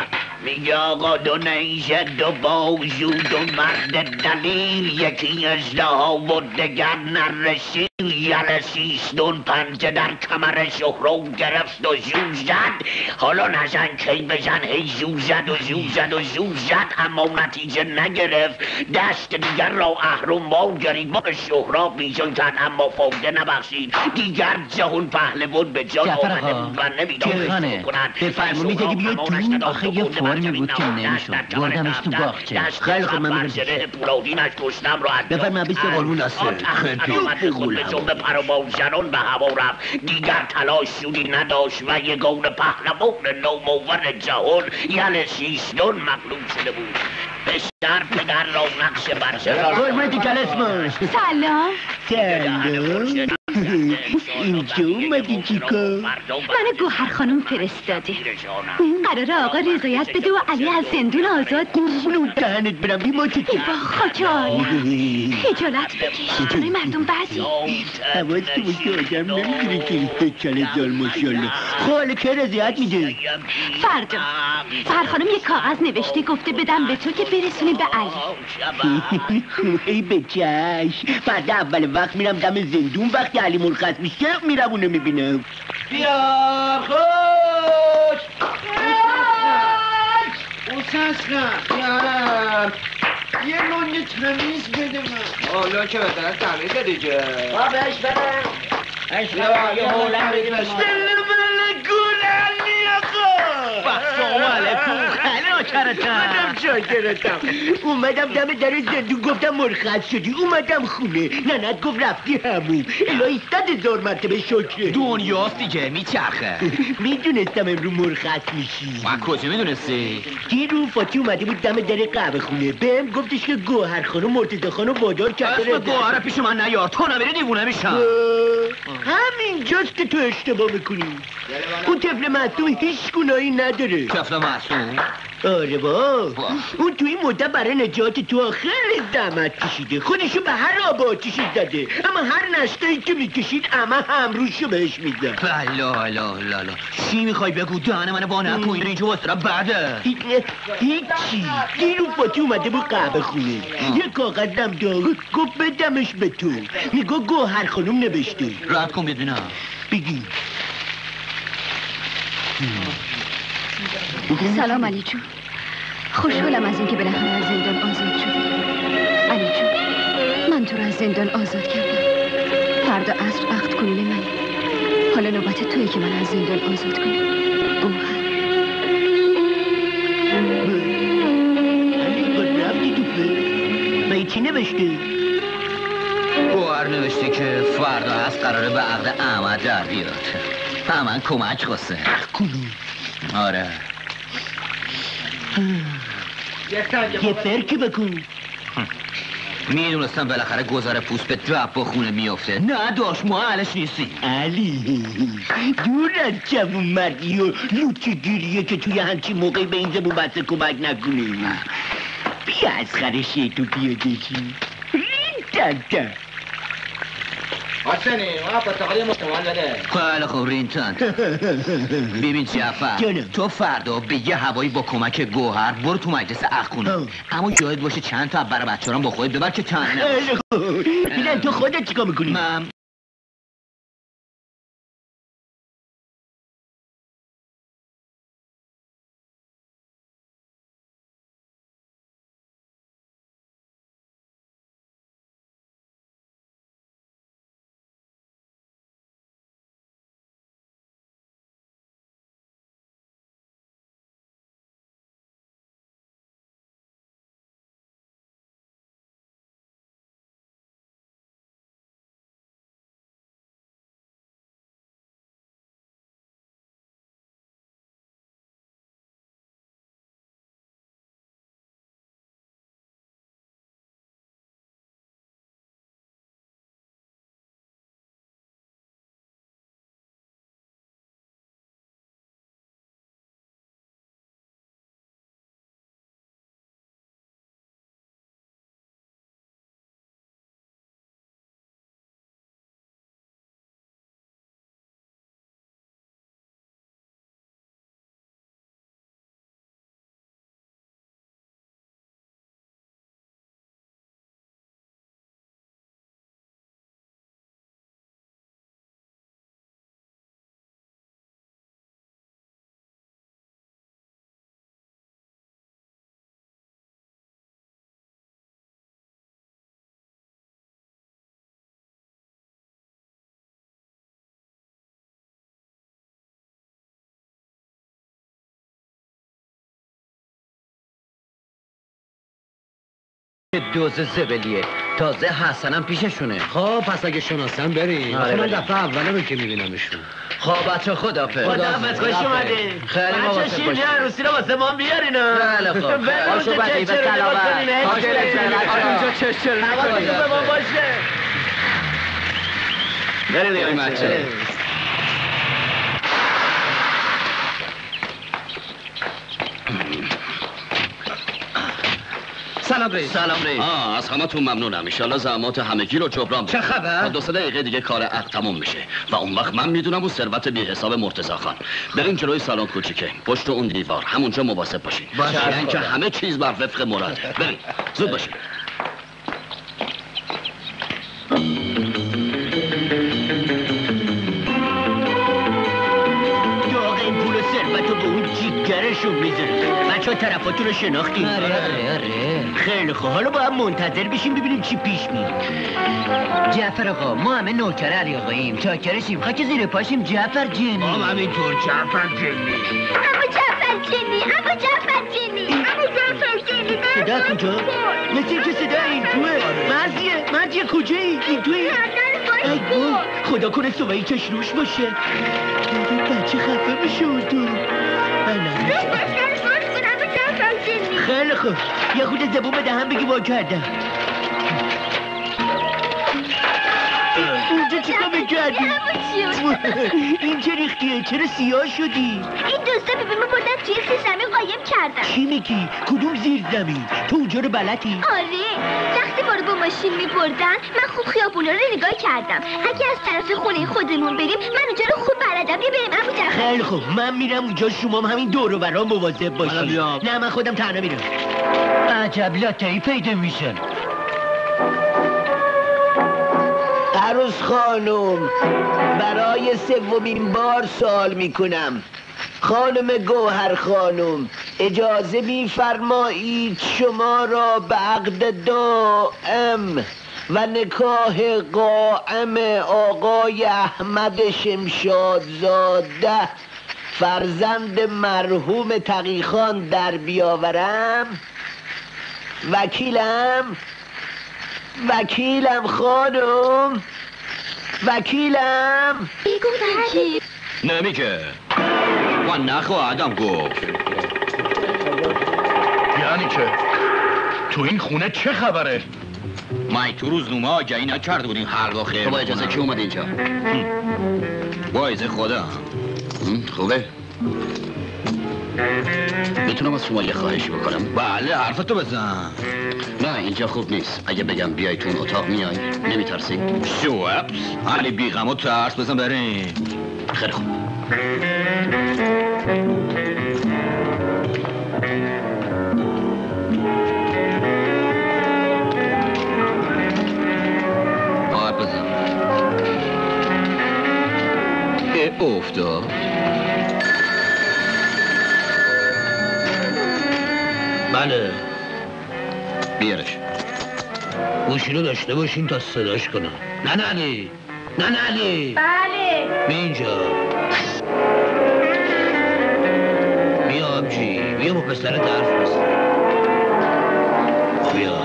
Speaker 10: میگه آقا دو نیزه دو بازو دو مرد دلیر، یکی اژدها و دگر نرسید، یل سیستون پنجه در کمر شهرو گرفت و زو زد. حالا نزن کی بزن، هی زو زد و زو زد و زو زد، اما نتیجه نگرفت. دست دیگر را اهرم وا گریبان شهراب میزان کرد اما فایده نبخشید. دیگر جهان پهلوان به جان آمده بود و نمیدانست بکنند.
Speaker 5: به فرمون میده که بیاید تو، آخه یه فرمی بود که نمیشد بردمش تو باغچه. خیلی خب من میرم
Speaker 10: پولادینش کشتم را از
Speaker 5: بفرم من بیست قربون دسته
Speaker 10: خیلی خود به جنب پر و بال زنان به هوا رفت. دیگر تلاش سودی نداشت و یگان پهلوان نومور جهان یل سیستان مغلوب شده بود. پسر پدر را نقش برشد
Speaker 5: قربونتی کلسمون.
Speaker 9: سلام.
Speaker 5: سلام. اینجا اومدی چیکار؟
Speaker 9: من گوهر خانم فرستاده. قرار آقا رضایت بده و علی از زندون آزاد.
Speaker 5: قربون دهنت برم بی ما چه
Speaker 9: با خاکال خجالت بکش جانوی مردم بعضی
Speaker 5: حواظ که باشه آدم نمیگیره که این چله زال ماشالله. خب حالا که رضایت میده؟
Speaker 9: فردا گوهر خانم یه کاغذ نوشته گفته بدم به تو که برسونی به علی.
Speaker 5: ای به چشم. فردا اول وقت میرم دم زندون، وقتی علی مرخص میشه میرم اونو میبینم.
Speaker 1: بیار خوش او سسخن بیارم یه نونی تمیز بده من.
Speaker 14: حالا که بدن تمیزه دیگه.
Speaker 1: با بهش برم اشتباه یه مولم بدی بشم دل بله گلنی آقا.
Speaker 5: سلام علیکم. خیلی ناکرتم. منم شاکرتم. اومدم دم در زندون گفتم مرخص شدی، اومدم خونه. ننت گفت رفتی همون. الهی صد هزار مرتبه شکره.
Speaker 6: دنیاست دیگه میچرخه.
Speaker 5: میدونستم امرو مرخص میشی.
Speaker 6: من کجا میدونستی؟
Speaker 5: دیرو فاتی اومده بود دم در قهوه خونه، بهم گفتش که گوهر خانم مرتضی خانم وادار کرده.
Speaker 6: اسم گوهر پیش من نیار، تو نمیری دیوونه میشم.
Speaker 5: همینجاست که تو اشتباه میکنی. اون طفل معصوم هیچ گناهی نداره.
Speaker 6: طفل معصوم؟
Speaker 5: آره با اون توی این مدت برای نجات تو خیلی زحمت کشیده، خودشو به هر آب آتیشی زده، اما هر نشتایی که میکشید اما همروشو بهش میزد.
Speaker 6: لا لا لا لا چی میخوای بگو؟ دهن منو با نکن، اینجا واسه بعده
Speaker 5: هیچی. دیرو فاتی اومده بود قهوه خونه، یه کاغذم داد گفت بدمش به تو. میگو گوهر خانم نوشته.
Speaker 6: رد کن ببینم.
Speaker 5: بگی.
Speaker 9: سلام علی جون. خوشحالم از اینکه بالاخره از زندان آزاد شدی. علی جون من تو رو از زندان آزاد کردم. فردا عصر عقد کنون منه. حالا نوبت تویی که من از زندان آزاد کنی. گوهر
Speaker 5: علی با رفتی تو فکر؟ به چی نوشته؟
Speaker 6: گوهر نوشته که فردا از قراره به عقد احمد در بیاد. من کمک خواسته.
Speaker 5: کنون
Speaker 6: آره
Speaker 5: یه فرکی بکن.
Speaker 6: میدونستم بالاخره گذر پوست به دب با خونه میافته. نه داشت ما اهلش نیستیم.
Speaker 5: علی دور از جوون مردی و لوچی گیریه که توی همچی موقعی به این زبون بسته کمک نکنه. بیا از خرشی تو پیادشی رین تن
Speaker 14: حسنی ما پرتقالی مستمال بده.
Speaker 6: خیلی خوب رین تن. ببین جعفر تو فردا به یه هوایی با کمک گوهر برو تو مجلس عقد کنه، اما یاد باشه چند تا برای بچه هم با خودت ببر که تنه نباشه.
Speaker 5: بیدن تو خودت چیکار میکنی؟
Speaker 6: من
Speaker 2: دوز زبلیه تازه حسنم پیششونه.
Speaker 13: خب پس اگه شناسم بریم.
Speaker 2: آره
Speaker 13: آخه من
Speaker 2: بریم.
Speaker 13: دفعه اوله رو که میبینمشون.
Speaker 2: خب بچه خدافظ.
Speaker 1: خداحافظ، خوش اومدین.
Speaker 2: خیلی
Speaker 1: بچه
Speaker 2: مواظب
Speaker 1: شیرینی
Speaker 2: باشید.
Speaker 1: عروسی رو واسه ما بیارین ها.
Speaker 2: خیلی خوب.
Speaker 1: بریم
Speaker 2: خوش
Speaker 1: اونجا
Speaker 2: اومدی، به
Speaker 1: چه چرونی
Speaker 2: سلامت.
Speaker 1: بکنین،
Speaker 2: خوش
Speaker 1: هی
Speaker 2: اومدی.
Speaker 1: چرونی.
Speaker 2: آره، اونجا چه چرونی
Speaker 1: حواستون
Speaker 2: کنین.
Speaker 1: به ما باشه. بریم
Speaker 2: بریم
Speaker 1: بچه.
Speaker 2: بچه.
Speaker 12: سلام رئیس.
Speaker 2: سلام رئیس.
Speaker 12: آه از همتون ممنونم. ان شاءالله زحمات همگی رو جبران
Speaker 2: چه خبر؟
Speaker 12: تا دو سه دقیقه دیگه کار عقد تموم میشه و اون وقت من میدونم اون ثروت بی حساب مرتضی خان. بریم جلوی سالن کوچیکه پشت اون دیوار همونجا مواظب باشین.
Speaker 2: باشه.
Speaker 12: یعنی که همه چیز بر وفق مراد. بریم زود باشین.
Speaker 5: داغ این پول و ثروت رو به اون جیگرشون میذاره. بچه ها طرفاتون رو شناختیم؟
Speaker 2: آره آره آره.
Speaker 5: خیلی خوب، حالا باید منتظر بشیم ببینیم چی پیش میاد.
Speaker 2: جعفر آقا ما همه نوکر علی آقاییم، چاکرشیم، خاک زیر پاشیم جعفر جنی.
Speaker 5: ما هم همینطور جعفر جنی.
Speaker 4: اما جعفر جنی، اما جعفر جنی، اما جعفر جنی.
Speaker 5: صدا کجا؟ مثل اینکه صدا این توه. مرزیه، مرزیه کجایی؟ این توی؟ ای وای، خدا کنه صبحی چش روش باشه. بچه خفه میشه اون تو. من خیلی خوب، یه خود زبون به دهم بگی با کردم. اونجا چیکار میکردی؟ این چه ریختیه؟ چرا سیاه شدی؟
Speaker 4: این دوستا بیبیمو بردن توی سیزمی قایم کردن.
Speaker 5: چی میگی؟ کدوم زیر زمین؟ تو اونجا رو بلدی؟
Speaker 4: آره، وقتی ما رو با ماشین میبردن من خوب خیابونا رو نگاه کردم. اگه از طرف خونه خودمون بریم من اونجا رو خوب بلدم. بیا بریم عمو جعفر.
Speaker 5: خیلی خوب، من میرم اونجا، شما هم همین دور و برا مواظب باشید. نه من خودم تنها میرم.
Speaker 2: عجب لاتایی پیدا میشن.
Speaker 5: عروس خانم، برای سومین بار سوال میکنم. خانم گوهر خانم، اجازه میفرمایید شما را به عقد دائم و نکاح قائم آقای احمد شمشادزاده فرزند مرحوم تقیخان در بیاورم؟ وکیلم وکیلم خانم، وکیلم.
Speaker 4: بگو
Speaker 6: نمیگه من نخواهدم گفت.
Speaker 11: یعنی که تو این خونه چه خبره؟
Speaker 6: من تو روزنامه آگهی نکرده بودین حلوا خیر
Speaker 12: تو با اجازه کی اومد اینجا؟
Speaker 6: با اجازه خدا.
Speaker 12: خوبه؟ میتونم از شما یه خواهشی بکنم؟
Speaker 6: بله حرفتو بزن.
Speaker 12: نه اینجا خوب نیست. اگه بگم بیای تو اون اتاق میای نمیترسی؟
Speaker 6: شوپس علی بیغم و ترس بزن بریم.
Speaker 12: خیلی خوب.
Speaker 6: حرف بزن. اه افتاد.
Speaker 13: بله
Speaker 12: بیارش.
Speaker 13: گوشی رو داشته باشین تا صداش کنم. نه نه علی، نه نه علی.
Speaker 4: بله.
Speaker 13: بیا اینجا. بیا آبجی، بیا با پسرت حرف بزن. بیا.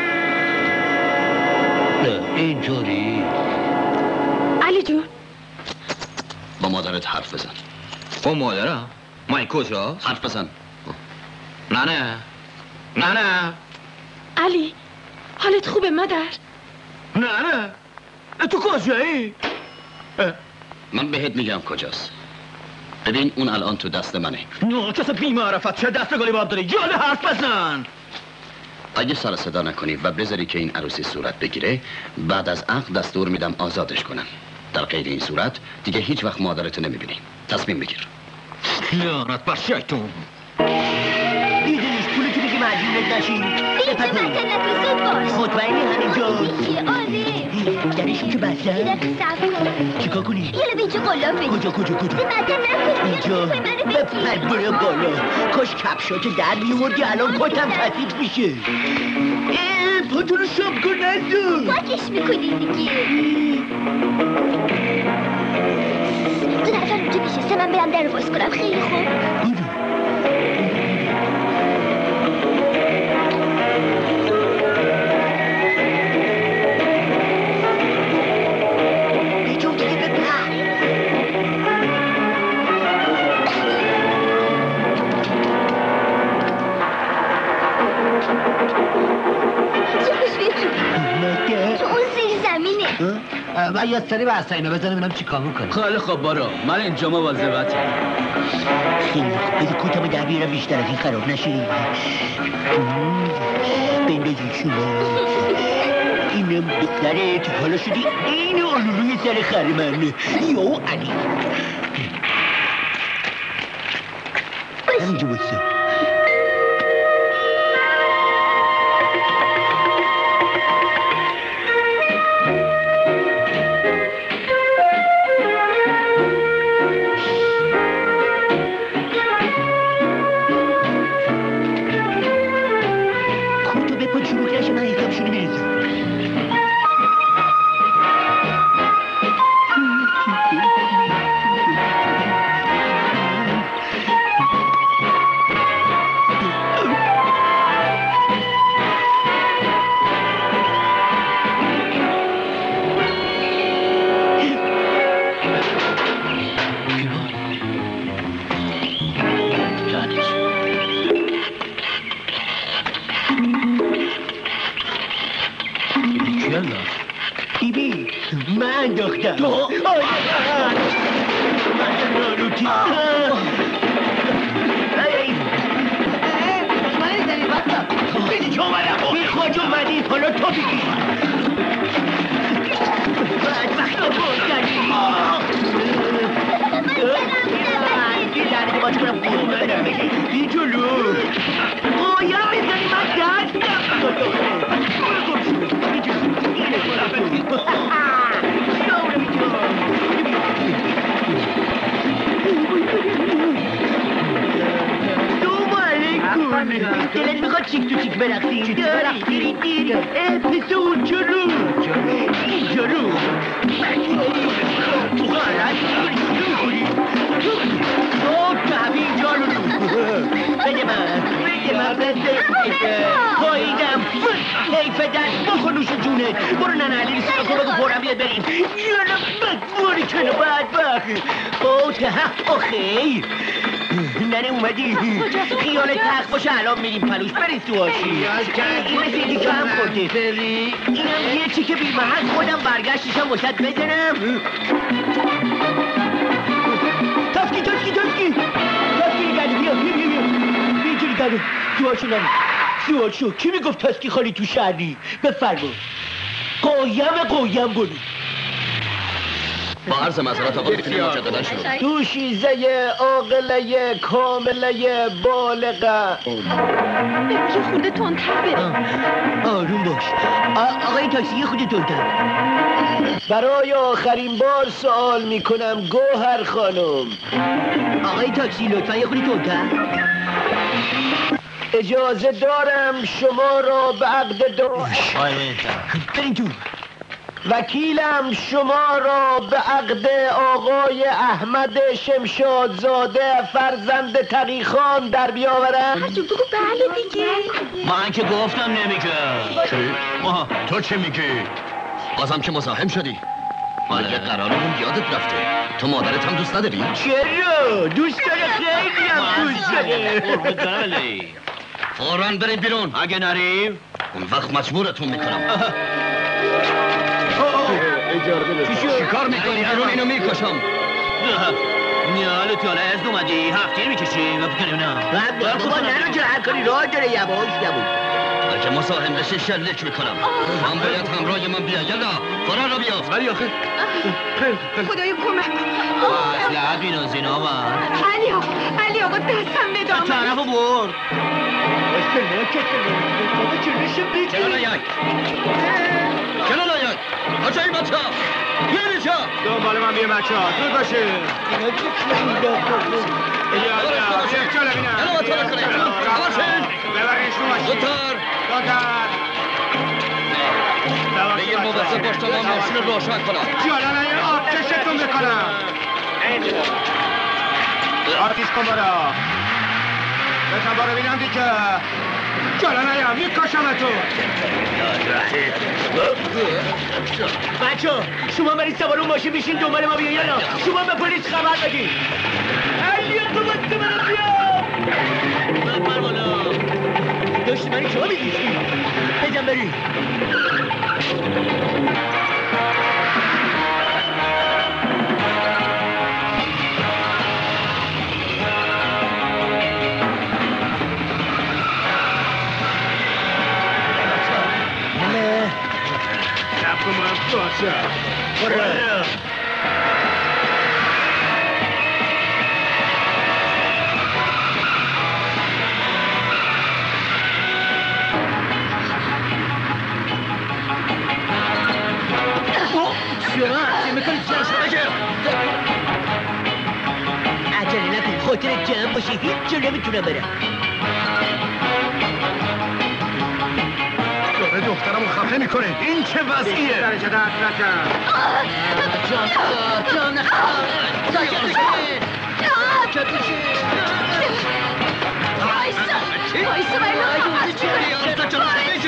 Speaker 13: نه اینطوری.
Speaker 3: علی جون،
Speaker 12: با مادرت حرف بزن.
Speaker 6: با مادرم؟ من کجاست؟
Speaker 12: حرف بزن.
Speaker 6: نه نه نه نه
Speaker 3: علی حالت خوبه مادر؟
Speaker 6: نه نه تو کجایی؟
Speaker 12: من بهت میگم کجاست. ببین اون الان تو دست منه.
Speaker 6: نه کس بیمعرفت چه دست گلی باب داری؟ جاله حرف بزن.
Speaker 12: اگه سر صدا نکنی و بذاری که این عروسی صورت بگیره بعد از عقد دستور میدم آزادش کنن. در غیر این صورت دیگه هیچ وقت مادرتو نمیبینی. تصمیم بگیر.
Speaker 6: لعنت بر شیطون.
Speaker 5: دیدنیش پولی که دیگه مجبورت نشین.
Speaker 4: اینجا مطلب زود باش.
Speaker 5: مطمئنی همینجا؟
Speaker 4: آره.
Speaker 5: درشون که بسته؟
Speaker 4: یه دقیقه صبر کن.
Speaker 5: چیکار کنی؟
Speaker 4: یه لبه اینجا قلاب
Speaker 5: کجا کجا کجا؟
Speaker 4: مدر نکنی.
Speaker 5: اینجا بپر برو بالا. کاش کپشاتو در میوردی الان کتم کثیف میشه. اه پاتو رو شاب کن نزد.
Speaker 4: پاکش میکنی دیگه. دو نفر اونجا نشسته من برم در رو باز کنم. خیلی خوب.
Speaker 13: من یا سری بسته اینو بزنه ببینم چی کار میکنه.
Speaker 6: خیلی خوب برو، من اینجا مواظبتم.
Speaker 5: خیلی خوب، بده کتمو در بیارم بیشتر از این خراب نشه. بندازی شما اینم دخترت حالا شدی این آلولوی سر خر من. یا علی همینجا بایستا. بیبی من دختم تو بی خواج اومدی حالا تو بگی بدبخت رو بردنی یه درده باز کنم خود بدم بگی بی جلو قایم میزنی من دستم دلت میخواد چیک تو چیک برقصی چیک برقصی دیری اه پسه اون جلو این جلو تو غلط تو کمی جلو بده من بده من بده پاییدم حیف دست بخور نوش جونت برو ننه علی ریسی بکن بگو پرم بیاد بریم جلو بدباری کنه بدبخ او ته آخی ننه اومدی خیال تخت باشه الان میریم پلوش برید تو آشی این مثل اینی که هم خورده اینم یه چی که بی محل خودم برگشتشم باشد بزنم تفکی تفکی تفکی تفکی گردی بیا بیا بیا بیا اینجوری گردی تو آشو نمی تو آشو کی میگفت تفکی خالی تو شهری بفرما قایم قایم برو
Speaker 12: با عرض معذرت آقا میتونیم مجددا شروع کنیم.
Speaker 5: دوشیزه عاقله کامله بالغه
Speaker 3: یه خورده تندتر بریم.
Speaker 5: آروم باش آقای تاکسی یه خورده تندتر. برای آخرین بار سوال میکنم گوهر خانم. آقای تاکسی لطفا یه خورده تندتر. اجازه دارم شما را به عقد داشت برین تو. وکیلم شما را به عقد آقای احمد شمشادزاده فرزند تقیخان در بیاورم.
Speaker 3: بگو بله دیگه.
Speaker 2: من که گفتم نمیگه.
Speaker 12: چی؟ تو چی میگی؟ بازم که مزاحم شدی؟ مگه قرارمون یادت رفته؟ تو مادرت هم دوست نداری؟
Speaker 5: چرا؟ دوست داره خیلی هم دوست داره.
Speaker 12: فوراً بریم بیرون.
Speaker 2: اگه نریم
Speaker 12: اون وقت مجبورتون میکنم. چی کار میکنی؟ بیرون اینو میکشم.
Speaker 2: نیاله تو حالا از اومدی هفتیر میکشی و بکنیم نه
Speaker 5: بابا نرو که هر کاری راه داره یواش یواش.
Speaker 12: اگه مزاحم بشی شلیک میکنم. من باید همراه من بیا یلا فرار رو بیافت.
Speaker 2: ولی آخه
Speaker 3: خدای کمک
Speaker 2: اصلا بینا زینا من
Speaker 3: علی آقا علی آقا دستم بدام
Speaker 2: طرفو برد
Speaker 12: چرا نیای؟ چرا نیای؟ کجا این بچه ها؟ یه بیچه ها؟
Speaker 14: دنبال من بیا بچه ها زود باشه
Speaker 12: یلا بطور کنه باشین
Speaker 14: ببرینشون باشین
Speaker 12: زودتر
Speaker 14: زودتر
Speaker 12: بگیر مواظب باش تا من ماشین رو روشن کنم
Speaker 14: جالا نیای آب چشتون بکنم آتیش کن برا بزن برا بینم دیگه جالا نیام میکشم تو
Speaker 5: بچه شما برید سوار اون ماشین بیشین دنبال ما بیا یالا شما به پلیس خبر بدید علی تو بسته منو بیا بپر بالا داشتی منی شما میگیشی بزن بری
Speaker 13: برو
Speaker 1: عجله نکن خاطر جمع باشی هیچ جا نمیتونم برم
Speaker 11: داره دخترمو خفه میکنه این چه وضعیه؟
Speaker 14: درجه درد نکن
Speaker 1: جان جان ساکت بشین ساکت بشین
Speaker 9: وایسا وایسا باید نخواهد چیکاری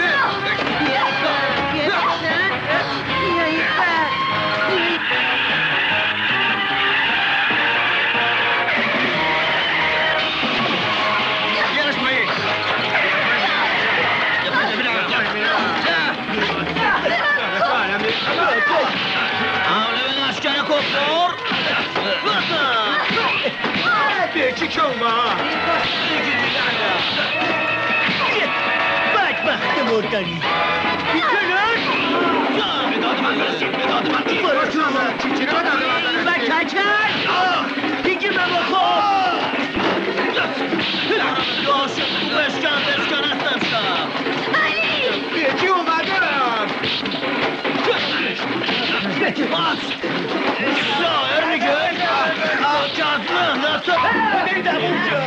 Speaker 1: حمله لشکر کفار
Speaker 14: یکی که اومد
Speaker 1: بدبخت مردنی بیکنن مداد من برسید مداد من برو تو و کچل دیگه من بخور داشت بشکن بشکن هستم شم
Speaker 14: علی یکی اومده
Speaker 1: باز شاعر میگه جزمه نصب بگیدم اونجا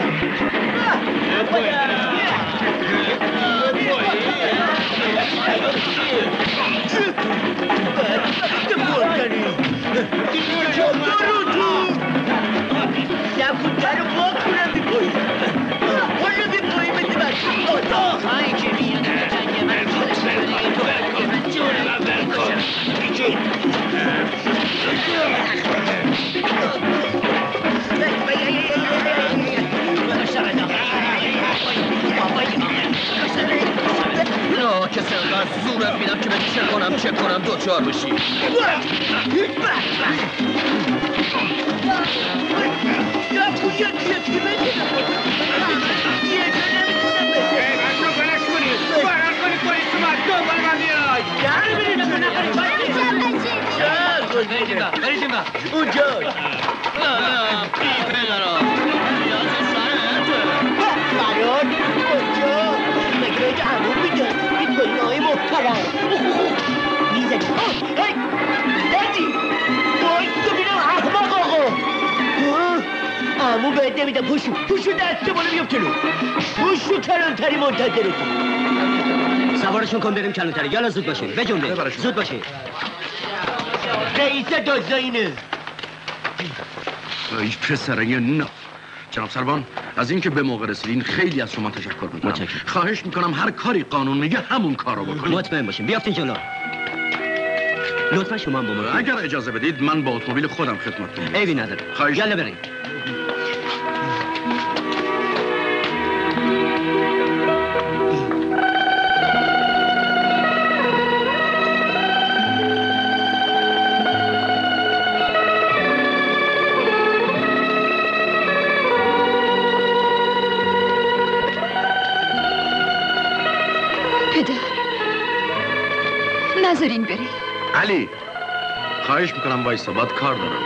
Speaker 1: بدبخت مردنی برو تو نبودن رو با کنم بیپایی حالا بیپایی بده بچه آتا خواهی که میاد جنگ من جونش بگیری تو بگیری من جونم برکن بیچه نه کسی انقدر زورت میدم که به چه کنم چه کنم دوچار بشی اونجا نه نه پیپه دارا فراد اونجا مگه اینجا عمو میده این کنه های محترم میزنی هی دردی باید تو بینم احمق آقا عمو باید نمیده پوشو پوشو دست بالا بیام جلو پوشو کلانتری منتظرتون سوارشون کن بریم کلانتری یالا زود باشه بجنبه زود باشه رئیس دازاینه
Speaker 11: ای پسره نه جناب سروان از اینکه به موقع رسیدین خیلی از شما تشکر میکنم خواهش میکنم هر کاری قانون میگه همون کارو بکنید
Speaker 1: مطمئن باشین بیافتین جلو لطفا شما هم با ما
Speaker 11: اگر اجازه بدید من با اتومبیل خودم خدمتتون
Speaker 1: عیبی نداره
Speaker 11: خواهش
Speaker 1: یالا بریم
Speaker 9: نذارین بری
Speaker 11: علی خواهش میکنم وایسا باید کار دارم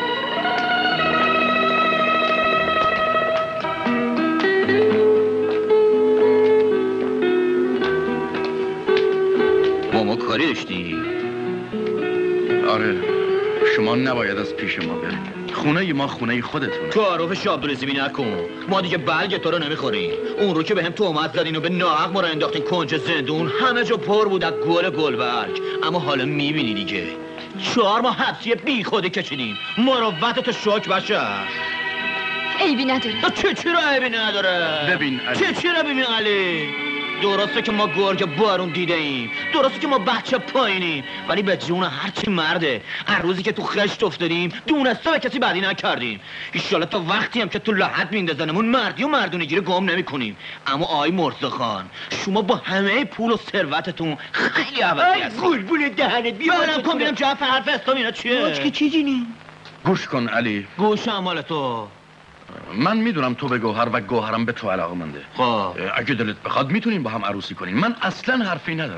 Speaker 2: با ما کاری داشتی؟
Speaker 11: آره شما نباید از پیش ما برید خونه ما خونه خودتونه
Speaker 2: تعارف شابدرزیمی نکن ما دیگه بلگ تو رو نمیخوریم اون رو که به هم تهمت زدین و به ناحق ما رو انداختین کنج زندون همه جا پر بود از گل گلبرگ اما حالا میبینی دیگه چهار ما حبسی بی خوده کشیدیم مروت تو شوک باشه
Speaker 9: عیبی نداره
Speaker 2: چه چی رو عیبی نداره
Speaker 11: ببین علی
Speaker 2: چه چی رو ببین علی درسته که ما گرگ بارون دیده ایم درسته که ما بچه پایینیم ولی به جون هرچی مرده هر روزی که تو خشت افتادیم دونسته به کسی بدی نکردیم ایشالا تا وقتی هم که تو لحد میندازنمون مردی و مردونگی رو گم نمی کنیم اما آی مرزا خان شما با همه پول و ثروتتون خیلی عوضی هستید
Speaker 1: گول بول دهنت بیا
Speaker 2: یادم کن بینم جواب حرف اسلام اینا چیه
Speaker 1: ماچ که چی جینی
Speaker 11: گوش کن علی
Speaker 2: گوش مال تو
Speaker 11: من میدونم تو به گوهر و گوهرم به تو علاقه منده
Speaker 2: خب
Speaker 11: اگه دلت بخواد میتونیم با هم عروسی کنیم من اصلا حرفی ندارم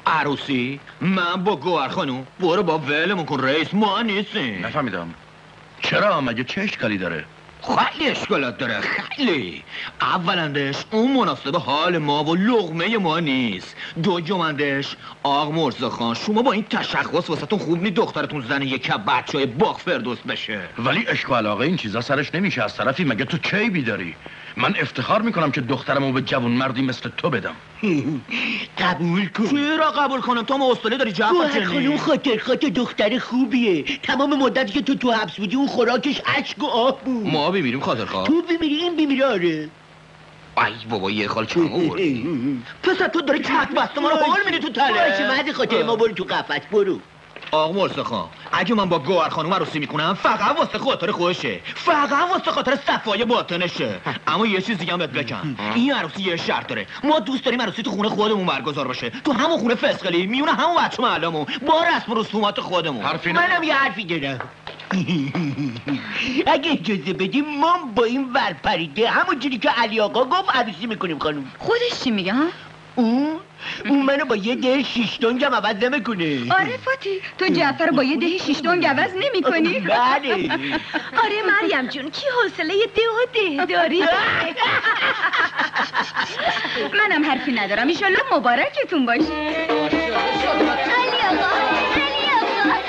Speaker 6: عروسی؟ من با گوهر خانم؟ برو با ولمون کن رئیس، ما نیستیم.
Speaker 11: نفهمیدم چرا؟ مگه چه اشکالی داره؟
Speaker 6: خیلی اشکالات داره، خیلی. اولندش اون مناسب حال ما و لقمه ما نیست. دومندش آق مرزا خان شما با این تشخص واسهتون خوب نی دخترتون زن یک بچهای باغ فردوس بشه.
Speaker 11: ولی عشق و علاقه این چیزا سرش نمیشه. از طرفی مگه تو کی بیداری؟ من افتخار میکنم که دخترمو به جوان مردی مثل تو بدم.
Speaker 5: قبول کن.
Speaker 6: چرا قبول کنم؟ تو مستله داری جعفر
Speaker 5: گوهر
Speaker 6: جنی.
Speaker 5: خانم خاطر خاطر دختر خوبیه. تمام مدتی که تو تو حبس بودی اون خوراکش اشک و آب بود.
Speaker 6: ما بمیریم خاطر خواه.
Speaker 5: تو بمیری این بمیره. آره
Speaker 6: ای بابا یه خال چم آوردی. پسر تو داری کت بسته ما رو حال میدی تو تله.
Speaker 5: باشه مهد خاطر ما، برو تو قفس برو.
Speaker 6: آقا مرزا خان اگه من با گوهر خانم عروسی میکنم فقط واسه خاطر خودشه، فقط واسه خاطر صفای باطنشه. اما یه چیز دیگه هم بهت بگم، این عروسی یه شرط داره. ما دوست داریم عروسی تو خونه خودمون برگزار بشه، تو همون خونه فسقلی میونه همون بچه محلمون با رسم و رسومات خودمون.
Speaker 5: منم یه حرفی دارم. اگه اجازه بدیم ما با این ورپریده همون جوری که علی آقا گفت عروسی میکنیم خانم.
Speaker 9: خودش چی میگه ها؟
Speaker 5: اون اون منو با یه ده شیش دنگم عوض نمیکنه.
Speaker 9: آره فاتی تو جعفر با یه ده شیش دنگ عوض نمی کنی؟
Speaker 5: بله.
Speaker 3: آره مریم جون کی حوصله ده و ده داری؟
Speaker 9: منم حرفی ندارم. ایشالله مبارکتون باشه.
Speaker 4: علی آقا علی آقا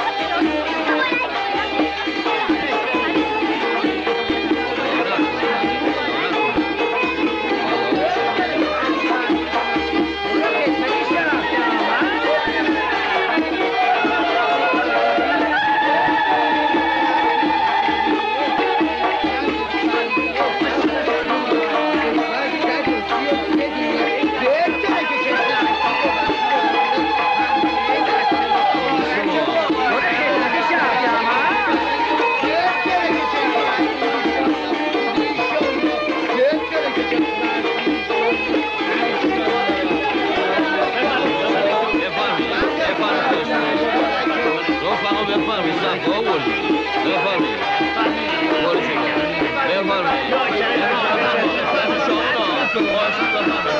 Speaker 10: بفرمایید